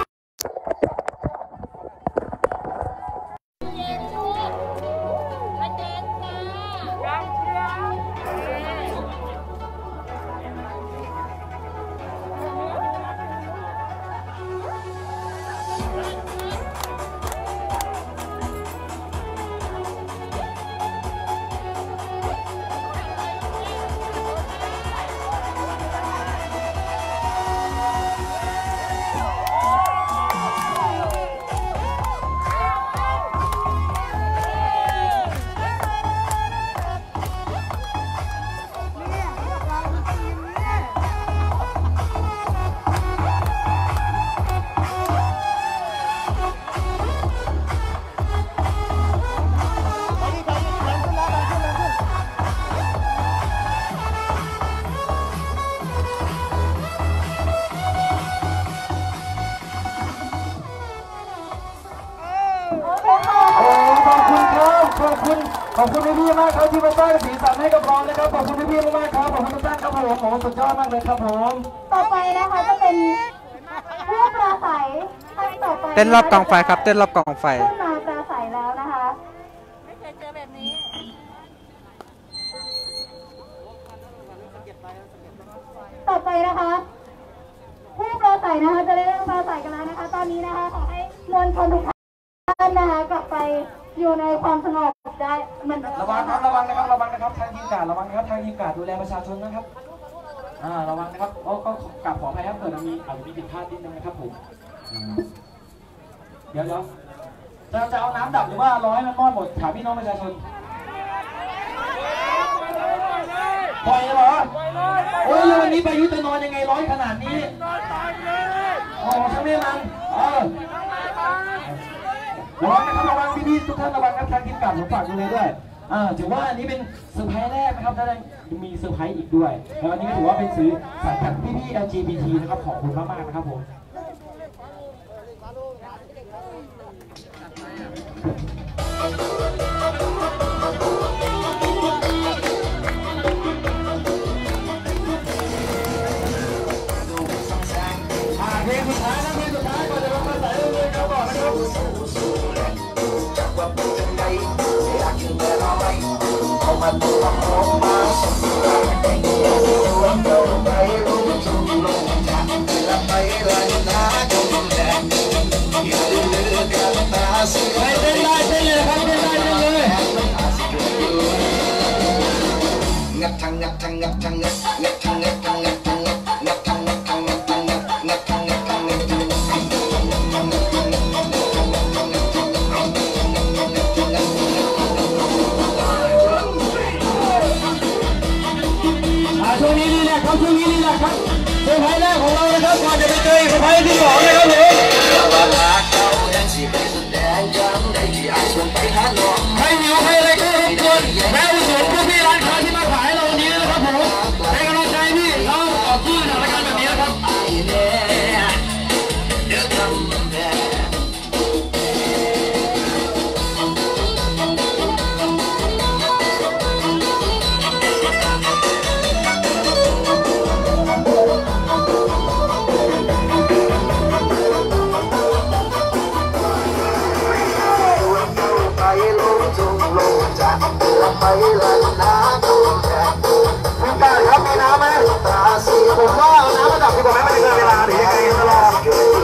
ขอบคุณพี่ๆมากครับที่มาสร้างสีสันให้กับเรานะครับขอบคุณพี่ๆมากๆครับขอบคุณทุกท่านครับผมโอ้สุดยอดมากเลยครับผมต่อไปนะคะจะเป็นผู้ปราศัยท่านต่อไปเต้นรอบกองไฟครับเต้นรอบกองไฟขึ้นมาปราศัยแล้วนะคะไม่เคยเจอแบบนี้ต่อไปนะคะผู้ปราศัยนะคะจะได้เริ่มปราศัยกันแล้วนะคะตอนนี้นะคะขอให้มวลชนทุกท่านนะคะกลับไปอยู่ในความสงบได้เหมือนระวังครับระวังนะครับระวังนะครับทางทีมกาดระวังนะครับทางทีมกาดดูแลประชาชนนะครับอ่าระวังนะครับก็ก็กลับขออภัยครับเกิดมีอาจจะมีผิดพลาดนิดนึงนะครับผมเดี๋ยวเดี๋ยวจะจะเอาน้ำดับหรือว่าร้อยมันมอดหมดถามพี่น้องประชาชนปล่อยเหรอโอ้ยวันนี้ประยุทธ์จะนอนยังไงร้อยขนาดนี้โอ้ช่างไม่มันเออระวังนะครับระวังพี่ๆทุกท่านระวังครับทางทีมกาดผมฝากดูเลยด้วยอ่าถือว่าอันนี้เป็นเซอร์ไพรส์แรกนะครับแล้วยังมีเซอร์ไพรส์อีกด้วยแล้วอันนี้ก็ถือว่าเป็นสื่อสารกับพี่ๆ แอล จี บี ที นะครับขอบคุณมากๆนะครับผมเพลงสุดท้ายนะเพลงสุดท้ายก่อนจะมาใส่เลยครับบอกนะครับไปเต้นได้เต้นเลยครับเต้นได้เต้นเลยงัดทังงัดทังงัดทังงัดงัดทังงัดทังงัดทังงัดทังงัดทังงัดทังงัดทังงัดทังงัดทังช่วงนี้นี่แหละครับช่วงนี้นี่แหละครับเซอร์ไพรส์แรกของเรานะครับก่อนจะไปเจอเซอร์ไพรส์ที่สองนะครับผมใครหิวใครอะไรก็รบกวนแวะอุดหนุนพวกพี่ร้านค้าที่มาขายเราวันนี้นะครับผมให้กำลังใจพี่เราต่อสู้ในสถานการณ์แบบนี้นะครับคุณตาครับมีน้ำไหมผมว่าเอาน้ำมาดับดีกว่าไหมมันจะเกินเวลาหรือยังไงตลอด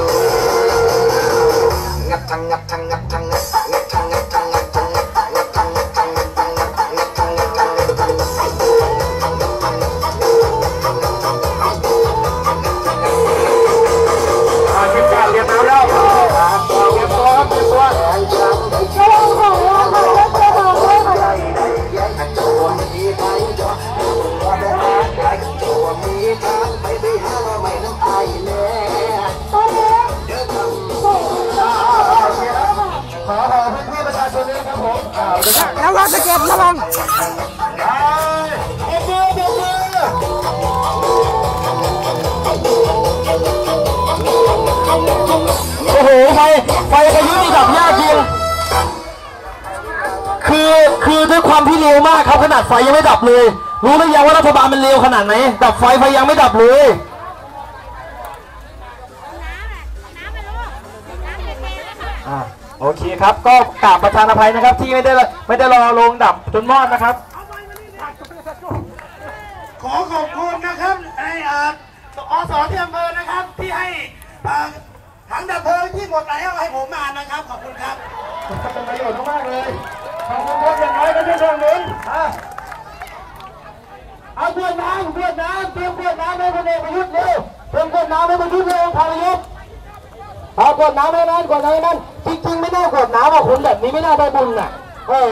งัดทังงัดทังงัดทังงัดงัดทังงัดทังงัดทังงัดงัดทังงัดทังงัดทังงัดงัดทังงัดทังงัดทังอาชิมการเรียนน้ำแล้วเรียนตัวเรียนตัวระวังของระวังของเล็กระวังด้วยค่ะตัวมีไปจ้ะตัวเดินไปตัวมีทางไปไปหาเราไม่น้ำไอแน่ตอนนี้เดินทางขอขอพื้นที่ประชาชนด้วยครับผมระวังสะเก็ดระวังโอ้โหไฟไฟพายุนี่ดับยากจริงคือคือด้วยความที่เร็วมากครับขนาดไฟยังไม่ดับเลยรู้หรือยังว่ารัฐบาลมันเร็วขนาดไหนดับไฟไฟยังไม่ดับเลยอ่าโอเคครับก็กราบประธานอภัยนะครับที่ไม่ได้ไม่ได้รอลงดับจนมอดนะครับขอขอบคุณนะครับไอ้อสที่อำเภอนะครับที่ให้ถังดับเพลิงที่หมดแล้วให้ผมมานะครับขอบคุณครับเป็นประโยชน์มากเลยขอบคุณครับอย่างน้อยก็ช่วยเรื่องนี้เอาขวดน้ำขวดน้ำเตรียมขวดน้ำให้พลเอกประยุทธ์เร็วเตรียมขวดน้ำให้ประยุทธ์เร็วพลเอกเอาขวดน้ำให้นั่นขวดน้ำให้นั่นจริงๆไม่น่าขวดน้ำอ่ะคนแบบนี้ไม่น่าได้บุญน่ะเออ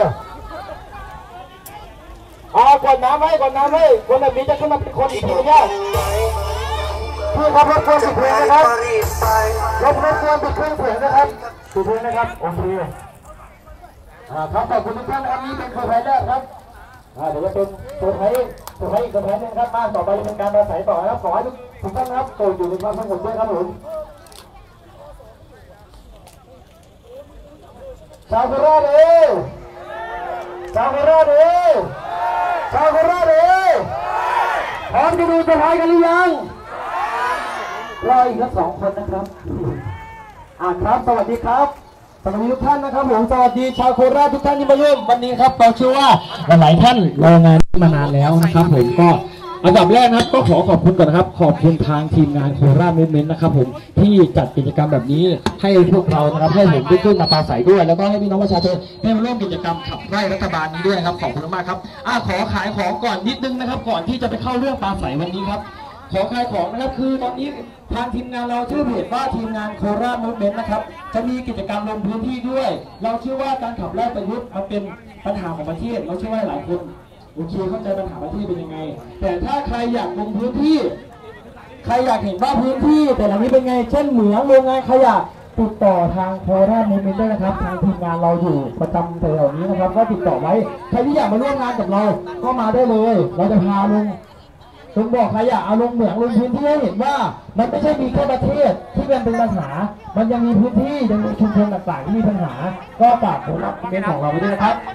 เอาขวดน้ำให้ขวดน้ำให้คนแบบนี้จะขึ้นมาเป็นคนอีกทีไม่ยากพี่ครับรบกวนปิดเพลงนะครับรบกวนปิดเครื่องเสียงนะครับปิดเพลงนะครับโอเคอ่าครับขอบคุณทุกท่านนะครับนี่เป็นเซอร์ไพรส์แรกครับอ่าเดี๋ยวจะเป็นเซอร์ไพรส์เซอร์ไพรส์อีกเซอร์ไพรส์นึงครับมาต่อไปเป็นการประสัยต่อนะครับขอให้ทุกทุกท่านนะครับโปรดอยู่ในความสงบด้วยครับผมชาวโคราชเอ๋ชาวโคราชเอ๋ชาวโคราชเอ๋พร้อมจะดูเซอร์ไพรส์กันหรือยังรออีกสักสองคนนะครับอ่าครับสวัสดีครับสวัสดีทุกท่านนะครับผมสวัสดีชาวโคราชทุกท่านที่มาร่วมวันนี้ครับเราเชื่อว่าหลายท่านรองานมานานแล้วนะครับผมก็อันดับแรกนะครับก็ขอขอบคุณก่อนนะครับขอบคุณทางทีมงานโคราชเมนเมนนะครับผมที่จัดกิจกรรมแบบนี้ให้พวกเรานะครับให้ผมได้ขึ้นมาปราศัยด้วยแล้วก็ให้พี่น้องประชาชนได้มาร่วมกิจกรรมขับไล่รัฐบาลนี้ด้วยครับขอบคุณมากครับอ่าขอขายของก่อนนิดนึงนะครับก่อนที่จะไปเข้าเรื่องปราศัยวันนี้ครับขอขายของนะครับคือตอนนี้ทางทีมงานเราชื่อเพจว่าทีมงานโคราชมูฟเมนต์นะครับจะมีกิจกรรมลงพื้นที่ด้วยเราเชื่อว่าการขับไล่ประยุทธ์มันเป็นปัญหาของประเทศเราเชื่อว่าหลายคนโอเคเข้าใจปัญหาประเทศเป็นยังไงแต่ถ้าใครอยากลงพื้นที่ใครอยากเห็นว่าพื้นที่แต่ละนี้เป็นไงเช่นเหมืองโรงงานขยะติดต่อทางโคราชมูฟเมนต์ได้นะครับทางทีมงานเราอยู่ประจำแถวนี้นะครับก็ติดต่อไว้ใครที่อยากมาร่วมงานกับเราก็มาได้เลยเราจะพาลงผมบอกใครอยากเอาลงเหมืองลงพื้นที่ให้เห็นว่ามันไม่ใช่มีแค่ประเทศที่เป็นเป็นปัญหามันยังมีพื้นที่ยังมีชุมชนต่างๆที่มีปัญหาก็ฝากผมรับเป็นของเราไปด้วยนะครับ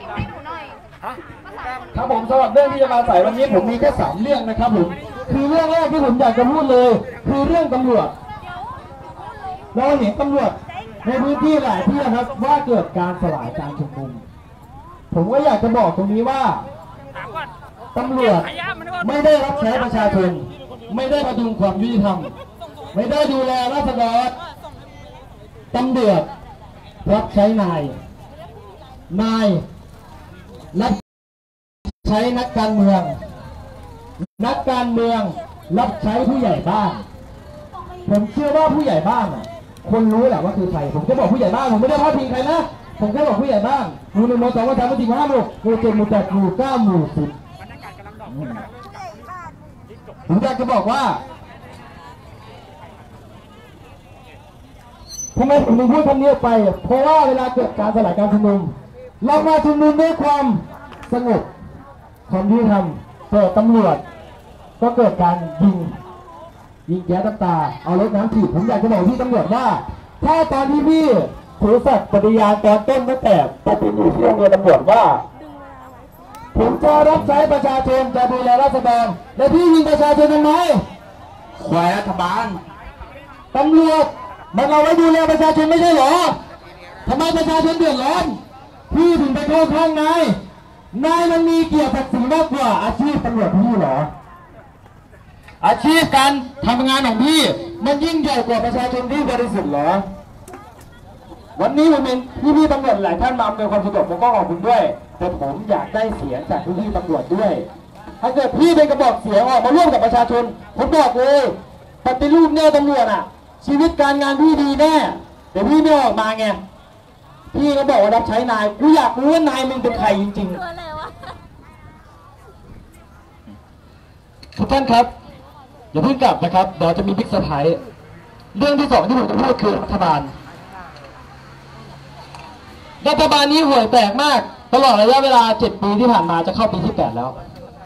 ครับผมสำหรับเรื่องที่จะมาใส่วันนี้ผมมีแค่สามเรื่องนะครับผมคือเรื่องแรกที่ผมอยากจะพูดเลยคือเรื่องตำรวจเราเห็นตำรวจในพื้นที่หลายที่นะครับว่าเกิดการสลายการชุมนุมผมก็อยากจะบอกตรงนี้ว่าตำรวจไม่ได้รับใช้ประชาชนไม่ได้ประดุงความยุติธรรมไม่ได้ดูแลราษฎรตำรวจรับใช้นายนายรับใช้นักการเมืองนักการเมืองรับใช้ผู้ใหญ่บ้านผมเชื่อว่าผู้ใหญ่บ้านคนรู้แหละว่าคือใครผมจะบอกผู้ใหญ่บ้านผมไม่ได้พาดพิงใครนะผมแค่บอกผู้ใหญ่บ้านหมู่หนึ่งหมู่สองหมู่สามหมู่สี่หมู่ห้าหมู่หมู่เจ็ดหมู่แปดหมู่เก้าหมู่สิบผมอยากจะบอกว่าทำไมผมถึงพูดคำนี้ไปเพราะว่าเวลาเกิดการสลายการชุมนุมเรามาชุมนุมด้วยความสงบความยุติธรรมแต่ตำรวจก็เกิดการยิงยิงแก๊สน้ำตาเอารถน้ำฉีดผมอยากจะบอกพี่ตำรวจว่าถ้าตอนที่พี่ถือสัตย์ปฏิญาณตอนต้นตั้งแต่ปฏิบัติที่โรงเรียนตำรวจว่าผมจะรับใช้ประชาชนจะดูแลราษฎรและพี่ยิงประชาชนทำไมฝ่ายรัฐบาลตำรวจมันเอาไว้ดูแลประชาชนไม่ใช่หรอทำไมประชาชนเดือดร้อนพี่ถึงไปเข้าข้างนายนายมันมีเกียรติศักดิ์ศรีมากกว่าอาชีพตำรวจพี่เหรออาชีพการทำงานของพี่มันยิ่งใหญ่กว่าประชาชนที่บริสุทธิ์เหรอวันนี้ผมเห็นพี่พี่ตำรวจหลายท่านมาอำนวยความสะดวกผมก็ขอบคุณด้วยแต่ผมอยากได้เสียงจากพี่พี่ตำรวจด้วยถ้าเกิดพี่เป็นกระบอกเสียงออกมาร่วมกับประชาชนผมบอกเลยปฏิรูปแน่ตำรวจอ่ะชีวิตการงานพี่ดีแน่แต่พี่ไม่ออกมาไงพี่ก็บอกว่ารับใช้นายกูอยากรู้ว่านายมึงเป็นใครจริงๆทุกท่านครับอย่าเพิ่งกลับนะครับเดี๋ยวจะมีบิ๊กเซอร์ไพรส์เรื่องที่สองที่ผมจะพูดคือรัฐบาลรัฐบาลนี้ห่วยแตกมากตลอดระยะเวลาเจ็ดปีที่ผ่านมาจะเข้าปีที่แปดแล้ว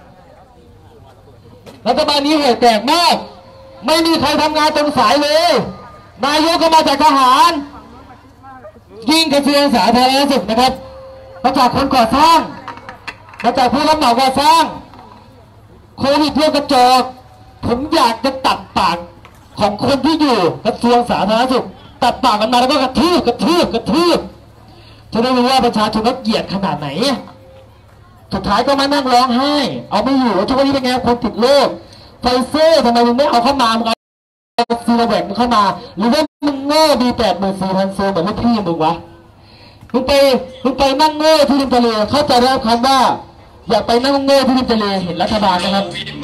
รัฐบาลนี้ห่วยแตกมากไม่มีใครทำงานตรงสายเลยนายกก็มาจากทหารยิ่งกระทรวงสาธารณสุขนะครับมาจากคนก่อสร้างมาจากผู้รับเหมาก่อสร้างโควิดเที่ยวกระจอกผมอยากจะตัดปากของคนที่อยู่กระทรวงสาธารณสุขตัดปากกันมาแล้วก็กระทืบกระทืบกระทืบจะได้รู้ว่าประชาชนเขาเกลียดขนาดไหนสุดท้ายก็มานั่งร้องไห้เอาไม่อยู่ทุกวันนี้เป็นไงคนติดโรคไฟเซอร์ทำไมมึงไม่เอาเข้ามามึงเอาซีโนแวคมึงเข้ามาหรือว่ามึงโง่ดีแปดหมื่นสี่พันโซเหมือนลูกพี่มึงวะมึงไปมึงไปนั่งโง่ที่ริมทะเลเข้าใจแล้วครับว่าอย่าไปนั่งโง่ที่ริมทะเลเห็นรัฐบาลนะครับ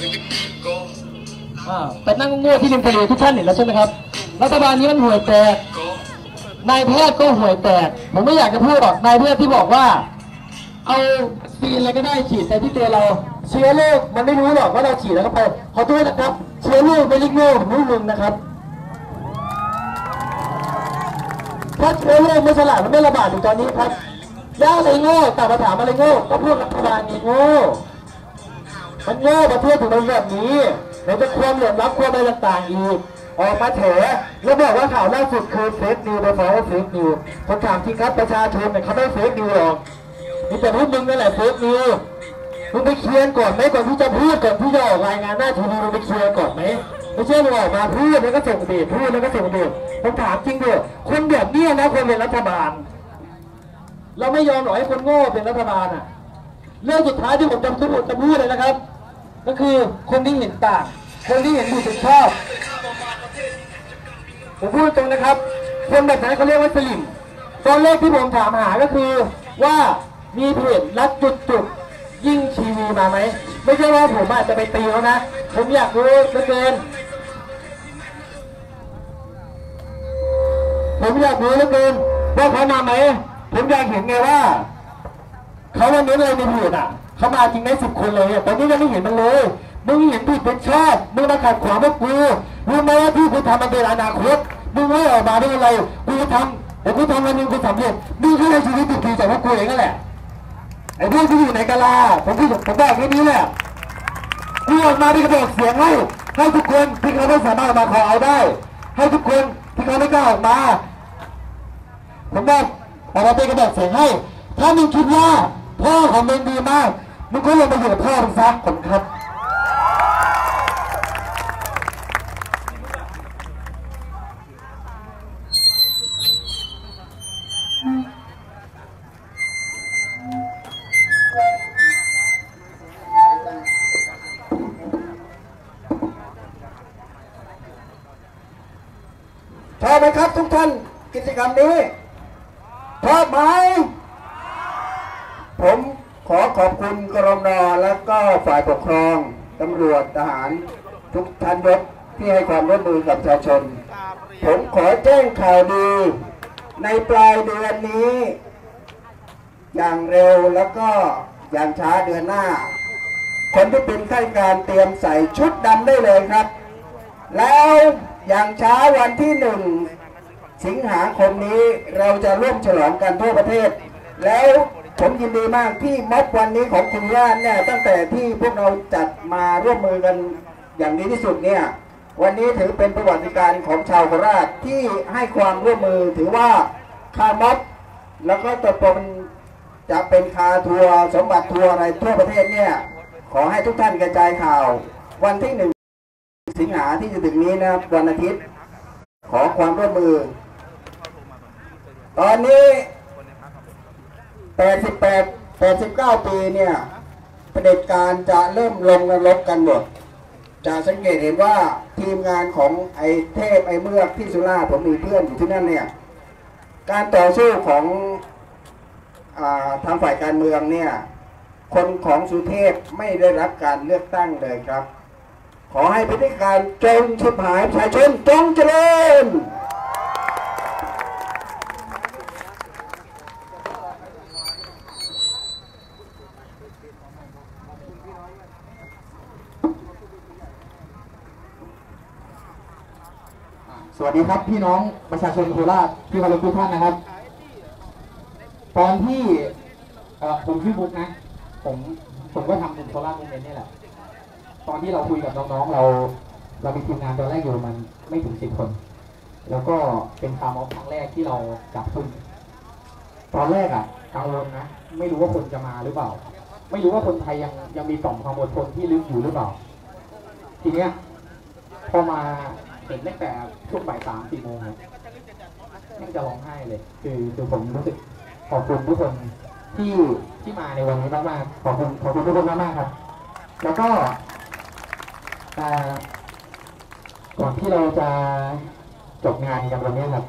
ไปนั่งโง่ที่ริมทะเลทุกท่านเห็นแล้วใช่ไหมครับรัฐบาลนี้มันห่วยแตกนายแพทย์ก็ห่วยแตกผมไม่อยากจะพูดหรอกนายแพทย์ที่บอกว่าเอาซีนอะไรก็ได้ฉีดแต่ที่ตัวเราเชื้อโรคมันไม่รู้หรอกว่าเราฉีดแล้วก็ไปขอโทษนะครับเชื้อโรคไม่เล็กโง่ผมรู้มึงนะครับถ้าเชื้อโรคไม่ฉลาดมันไม่ระบาดอยู่ตอนนี้ครับย่าอะไรโง่แต่มาถามอะไรโง่ก็พูดรัฐบาลนี่โง่มันโง่ประเทศถึงเป็นแบบนี้เราจะความเหลื่อมล้ำความอะไรต่างๆอีกออกมาแถแล้วบอกว่าข่าวล่าสุดคือเฟซนิวไปฟ้องว่าเฟซนิวผมถามจริงครับประชาชนเนี่ยเขาไม่เฟซนิวหรอกมีแต่พวกมึงนั่นแหละเฟซนิวมึงไปเคลียร์ก่อนไหมก่อนที่จะพูดก่อนที่จะออกรายงานหน้าทีวีมึงไปเคลียร์ก่อนไหมไม่ใช่มึงออกมาพูดแล้วก็ส่งเดชพูดแล้วก็ส่งเดชผมถามจริงด้วยคนแบบนี้นะคนเป็นรัฐบาลเราไม่ยอมหรอกให้คนโง่เป็นรัฐบาลอ่ะเรื่องสุดท้ายที่ผมจะพูดจะพูดเลยนะครับก็คือคนที่เห็นต่างคนที่เห็นบุตรชอบผมพูดตรงนะครับคนแบบนั้นเขาเรียกว่าสลิมตอนแรกที่ผมถามหาก็คือว่ามีเพจรักจุดจุดยิ่งทีวีมาไหมไม่ใช่ว่าผมอาจจะไปตีเขานะผมอยากรู้เหลือเกินผมอยากรู้เหลือเกินว่าเขามาไหมผมอยากเห็นไงว่าเขาวันนี้เลยในเพจอ่ะเขามาจริงไหมสิบคนเลยตอนนี้ยังไม่เห็นมันเลยมึงเห็นผิดเป็นชอบมึงมาขัดขวางพวกกูมึงไม่ว่าที่กูทำมันเป็นอนาคตมึงไม่ออกมาได้อะไรกูทำแต่กูทำวันนึงกูสำเร็จมึงแค่ในชีวิตติดปีจากพวกกูเองนั่นแหละไอ้พวกที่อยู่ในกะลาผมพูดผมบอกแค่นี้แหละกูออกมาเป็นกระบอกเสียงให้ให้ทุกคนที่เขาไม่สามารถมาขอเอาได้ให้ทุกคนที่เขาไม่กล้าออกมาผมบอกออกมาเป็นกระบอกเสียงให้ถ้ามึงคิดว่าพ่อของมึงดีมากมึงก็ลงไปอยู่กับพ่อมึงซะผมครับชอบไหมครับทุกท่านกิจกรรมนี้ชอบไหมผมขอขอบคุณกรมน.และก็ฝ่ายปกครองตำรวจทหารทุกท่านยศที่ให้ความร่วมมือกับประชาชนผมขอแจ้งข่าวดีในปลายเดือนนี้อย่างเร็วแล้วก็อย่างช้าเดือนหน้าคนที่เป็นข้าราชการเตรียมใส่ชุดดำได้เลยครับแล้วอย่างช้าวันที่หนึ่งสิงหาคมนี้เราจะร่วมฉลองกันทั่วประเทศแล้วผมยินดีมากที่ม็อบวันนี้ของคุณย่านเนี่ยตั้งแต่ที่พวกเราจัดมาร่วมมือกันอย่างดีที่สุดเนี่ยวันนี้ถือเป็นประวัติการณ์ของชาวโคราชที่ให้ความร่วมมือถือว่าคาม็อบแล้วก็ต่อไปจะเป็นคาทัวร์สมบัติทัวร์อะไรทั่วประเทศเนี่ยขอให้ทุกท่านกระจายข่าววันที่หนึ่งสิงหาที่จะถึงนี้นะครับวันอาทิตย์ขอความร่วมมือตอนนี้แปดสิบแปดแปดสิบเก้าปีเนี่ยเผด็จการจะเริ่มลงนรกกันหมดจะสังเกตเห็นว่าทีมงานของไอ้เทพไอ้เมือกที่สุราษฎร์ผมมีเพื่อนอยู่ที่นั่นเนี่ยการต่อสู้ของอ่าทางฝ่ายการเมืองเนี่ยคนของสุเทพไม่ได้รับการเลือกตั้งเลยครับขอให้เผด็จการจงชิบหายประชาชนจงเจริญสวัสดีครับพี่น้องประชาชนโคราชที่เคารพทุกท่านนะครับตอนที่เอ่อผมชื่อบุ๊กนะผมผมก็ทำเป็นโคราชโมเมนต์นี่แหละตอนที่เราคุยกับน้องๆเราเรามีทีมงานตอนแรกอยู่มันไม่ถึงสิบคนแล้วก็เป็นคาร์มอฟครั้งแรกที่เราจับทุนตอนแรกอ่ะกังวลนะไม่รู้ว่าคนจะมาหรือเปล่าไม่รู้ว่าคนไทยยังยังมีต่อมความอดทนที่ลึกอยู่หรือเปล่าทีเนี้ยพอมาเห็นตั้งแต่ช่วงบ่ายสามสี่โมงยังจะร้องไห้เลยคือคือผมรู้สึกขอบคุณทุกคนที่ที่มาในวันนี้มากๆขอบคุณขอบคุณทุกคนมากๆครับแล้วก็ก่อนที่เราจะจบงานกันวันนี้ครับ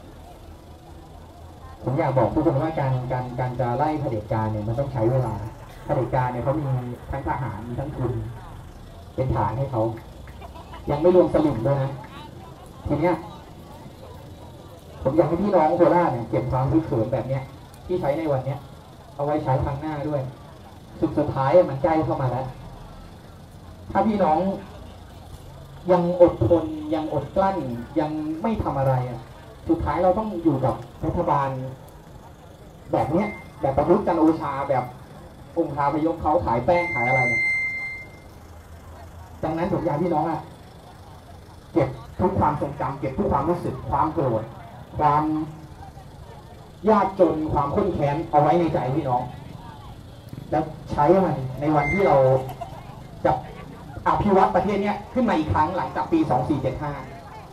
ผมอยากบอกทุกคนว่าการการการจะไล่เผด็จการเนี่ยมันต้องใช้เวลาเผด็จการเนี่ยเขามีทั้งทหารมีทั้งทุนเป็นฐานให้เขายังไม่รวมสลิมด้วยนะทีเนี้ยผมอยากให้พี่น้องโคราชเนี่ยเก็บความรู้สึกแบบเนี้ยที่ใช้ในวันเนี้ยเอาไว้ใช้ครั้งหน้าด้วยสุดสุดท้ายมันใกล้เข้ามาแล้วถ้าพี่น้องยังอดทนยังอดกลั้นยังไม่ทำอะไรอ่ะสุดท้ายเราต้องอยู่กับรัฐบาลแบบเนี้ยแบบประยุทธ์จันทร์โอชาแบบองค์คาพยพเขาขายแป้งขายอะไรเนี่ยดังนั้นผมอยากพี่น้องอ่ะเก็บทุกความทรงจำเก็บทุกความรู้สึกความโกรธความยากจนความข้นแค้นเอาไว้ในใจพี่น้องแล้วใช้มันในวันที่เราจะอภิวัตประเทศนี้ขึ้นมาอีกครั้งหลังจากปีสองสี่เจ็ดห้า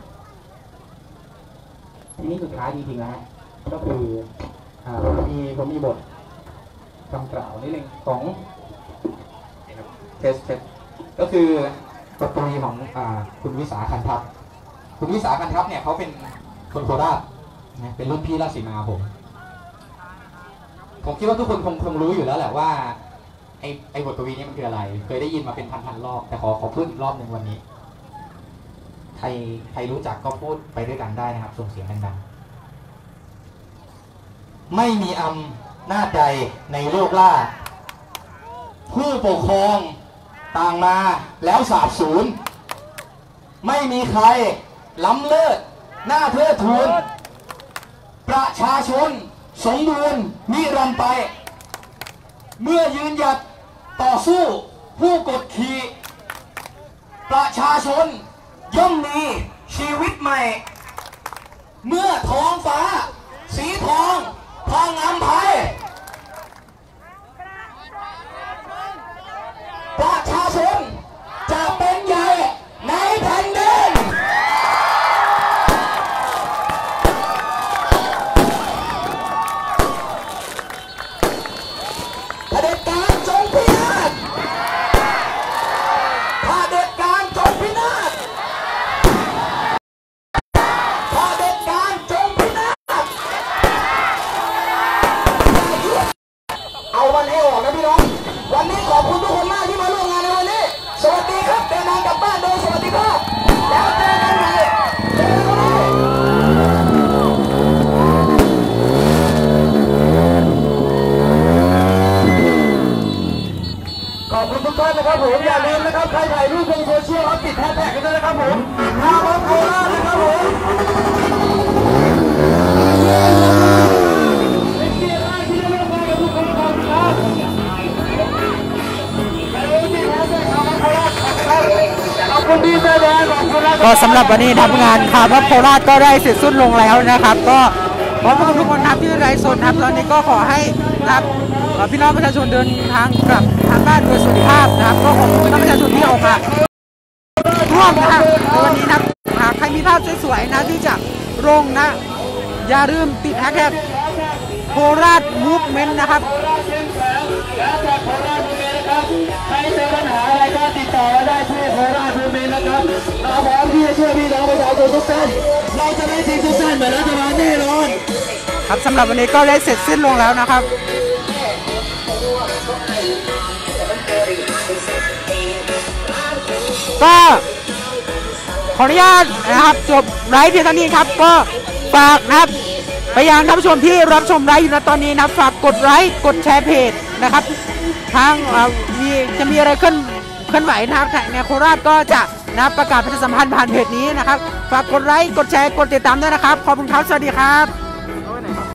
ทีนี้สุดท้ายจริงๆแล้วก็คือผมมีผมมีบทคำกล่าวนิดนึงของเทสเทสก็คือบทกวีของอ่าคุณวิสาคันทัพคุณวิสาคันทัพเนี่ยเขาเป็นคนโคราชนะเป็นรุ่นพี่ราชสีมาผมผมคิดว่าทุกคนคงคงรู้อยู่แล้วแหละว่าไอไอบทกวีนี้มันคืออะไรเคยได้ยินมาเป็นพันๆรอบแต่ขอขอพูดอีกรอบหนึ่งวันนี้ใครใครรู้จักก็พูดไปด้วยกันได้นะครับส่งเสียงดังๆไม่มีอำนาจใดในโลกล่าผู้ปกครองต่างมาแล้วสาบสูญไม่มีใครล้ำเลิศหน้าเทิดทูนประชาชนสมบูรณ์นิรันดร์ไปเมื่อยืนหยัดต่อสู้ผู้กดขี่ประชาชนย่อมมีชีวิตใหม่เมื่อท้องฟ้าสีทองทองอำไพประชาชนจะเป็นใหญ่ในแผ่นดินเผด็จการจงพินาศเผด็จการจงพินาศเผด็จการจงพินาศเอาวันให้ออกนะพี่น้องวันนี้ขอบคุณทุกคนมากที่มาร่วมงานในวันนี้สวัสดีครับเดินทางกลับบ้านโดยสวัสดิภาพแล้วเจอกันใหม่เจอกันใหม่ขอบคุณทุกท่านนะครับผมอย่าลืมนะครับใครถ่ายรูปลงโซเชียลครับติดแฮชแท็กกันด้วยนะครับผมทางโคราชนะครับผมก็สำหรับวันนี้ทำงานครับว่าโคราชก็ได้เสร็จสิ้นลงแล้วนะครับก็ขอบคุณทุกคนครับที่ไร้สนครับตอนนี้ก็ขอให้นะครับพี่น้องประชาชนเดินทางกลับทางบ้านโดยสวัสดิภาพนะครับก็ขอบคุณพี่น้องประชาชนที่ออกมาร่วมนะครับในวันนี้นะหากใครมีภาพสวยๆนะที่จะลงนะอย่าลืมติดแฮชแท็กโคราชมูฟเมนต์นะครับและจากโคราชบูเมนะครับใครเจอปัญหาอะไรก็ติดต่อมาได้ที่โคราชบูเมนะครับเราพร้อมที่จะช่วยพี่น้องประชาชนทุกท่านเราจะไม่ทิ้งทุกท่านเหมือนรัฐบาลแน่นอนครับสำหรับวันนี้ก็ได้เสร็จสิ้นลงแล้วนะครับก็ขออนุญาตนะครับจบไลฟ์เพียงเท่านี้ครับก็ฝากนะครับไปยังท่านผู้ชมที่รับชมไลฟ์อยู่ณตอนนี้นะครับฝากกดไลค์กดแชร์เพจนะครับทางมีจะมีอะไรขึ้นเคลื่อนไหวนะครับในโคราชก็จะนะประกาศประชาสัมพันธ์ผ่านเพจนี้นะครับฝากกดไลค์กดแชร์กดติดตามด้วยนะครับขอบคุณครับสวัสดีครับ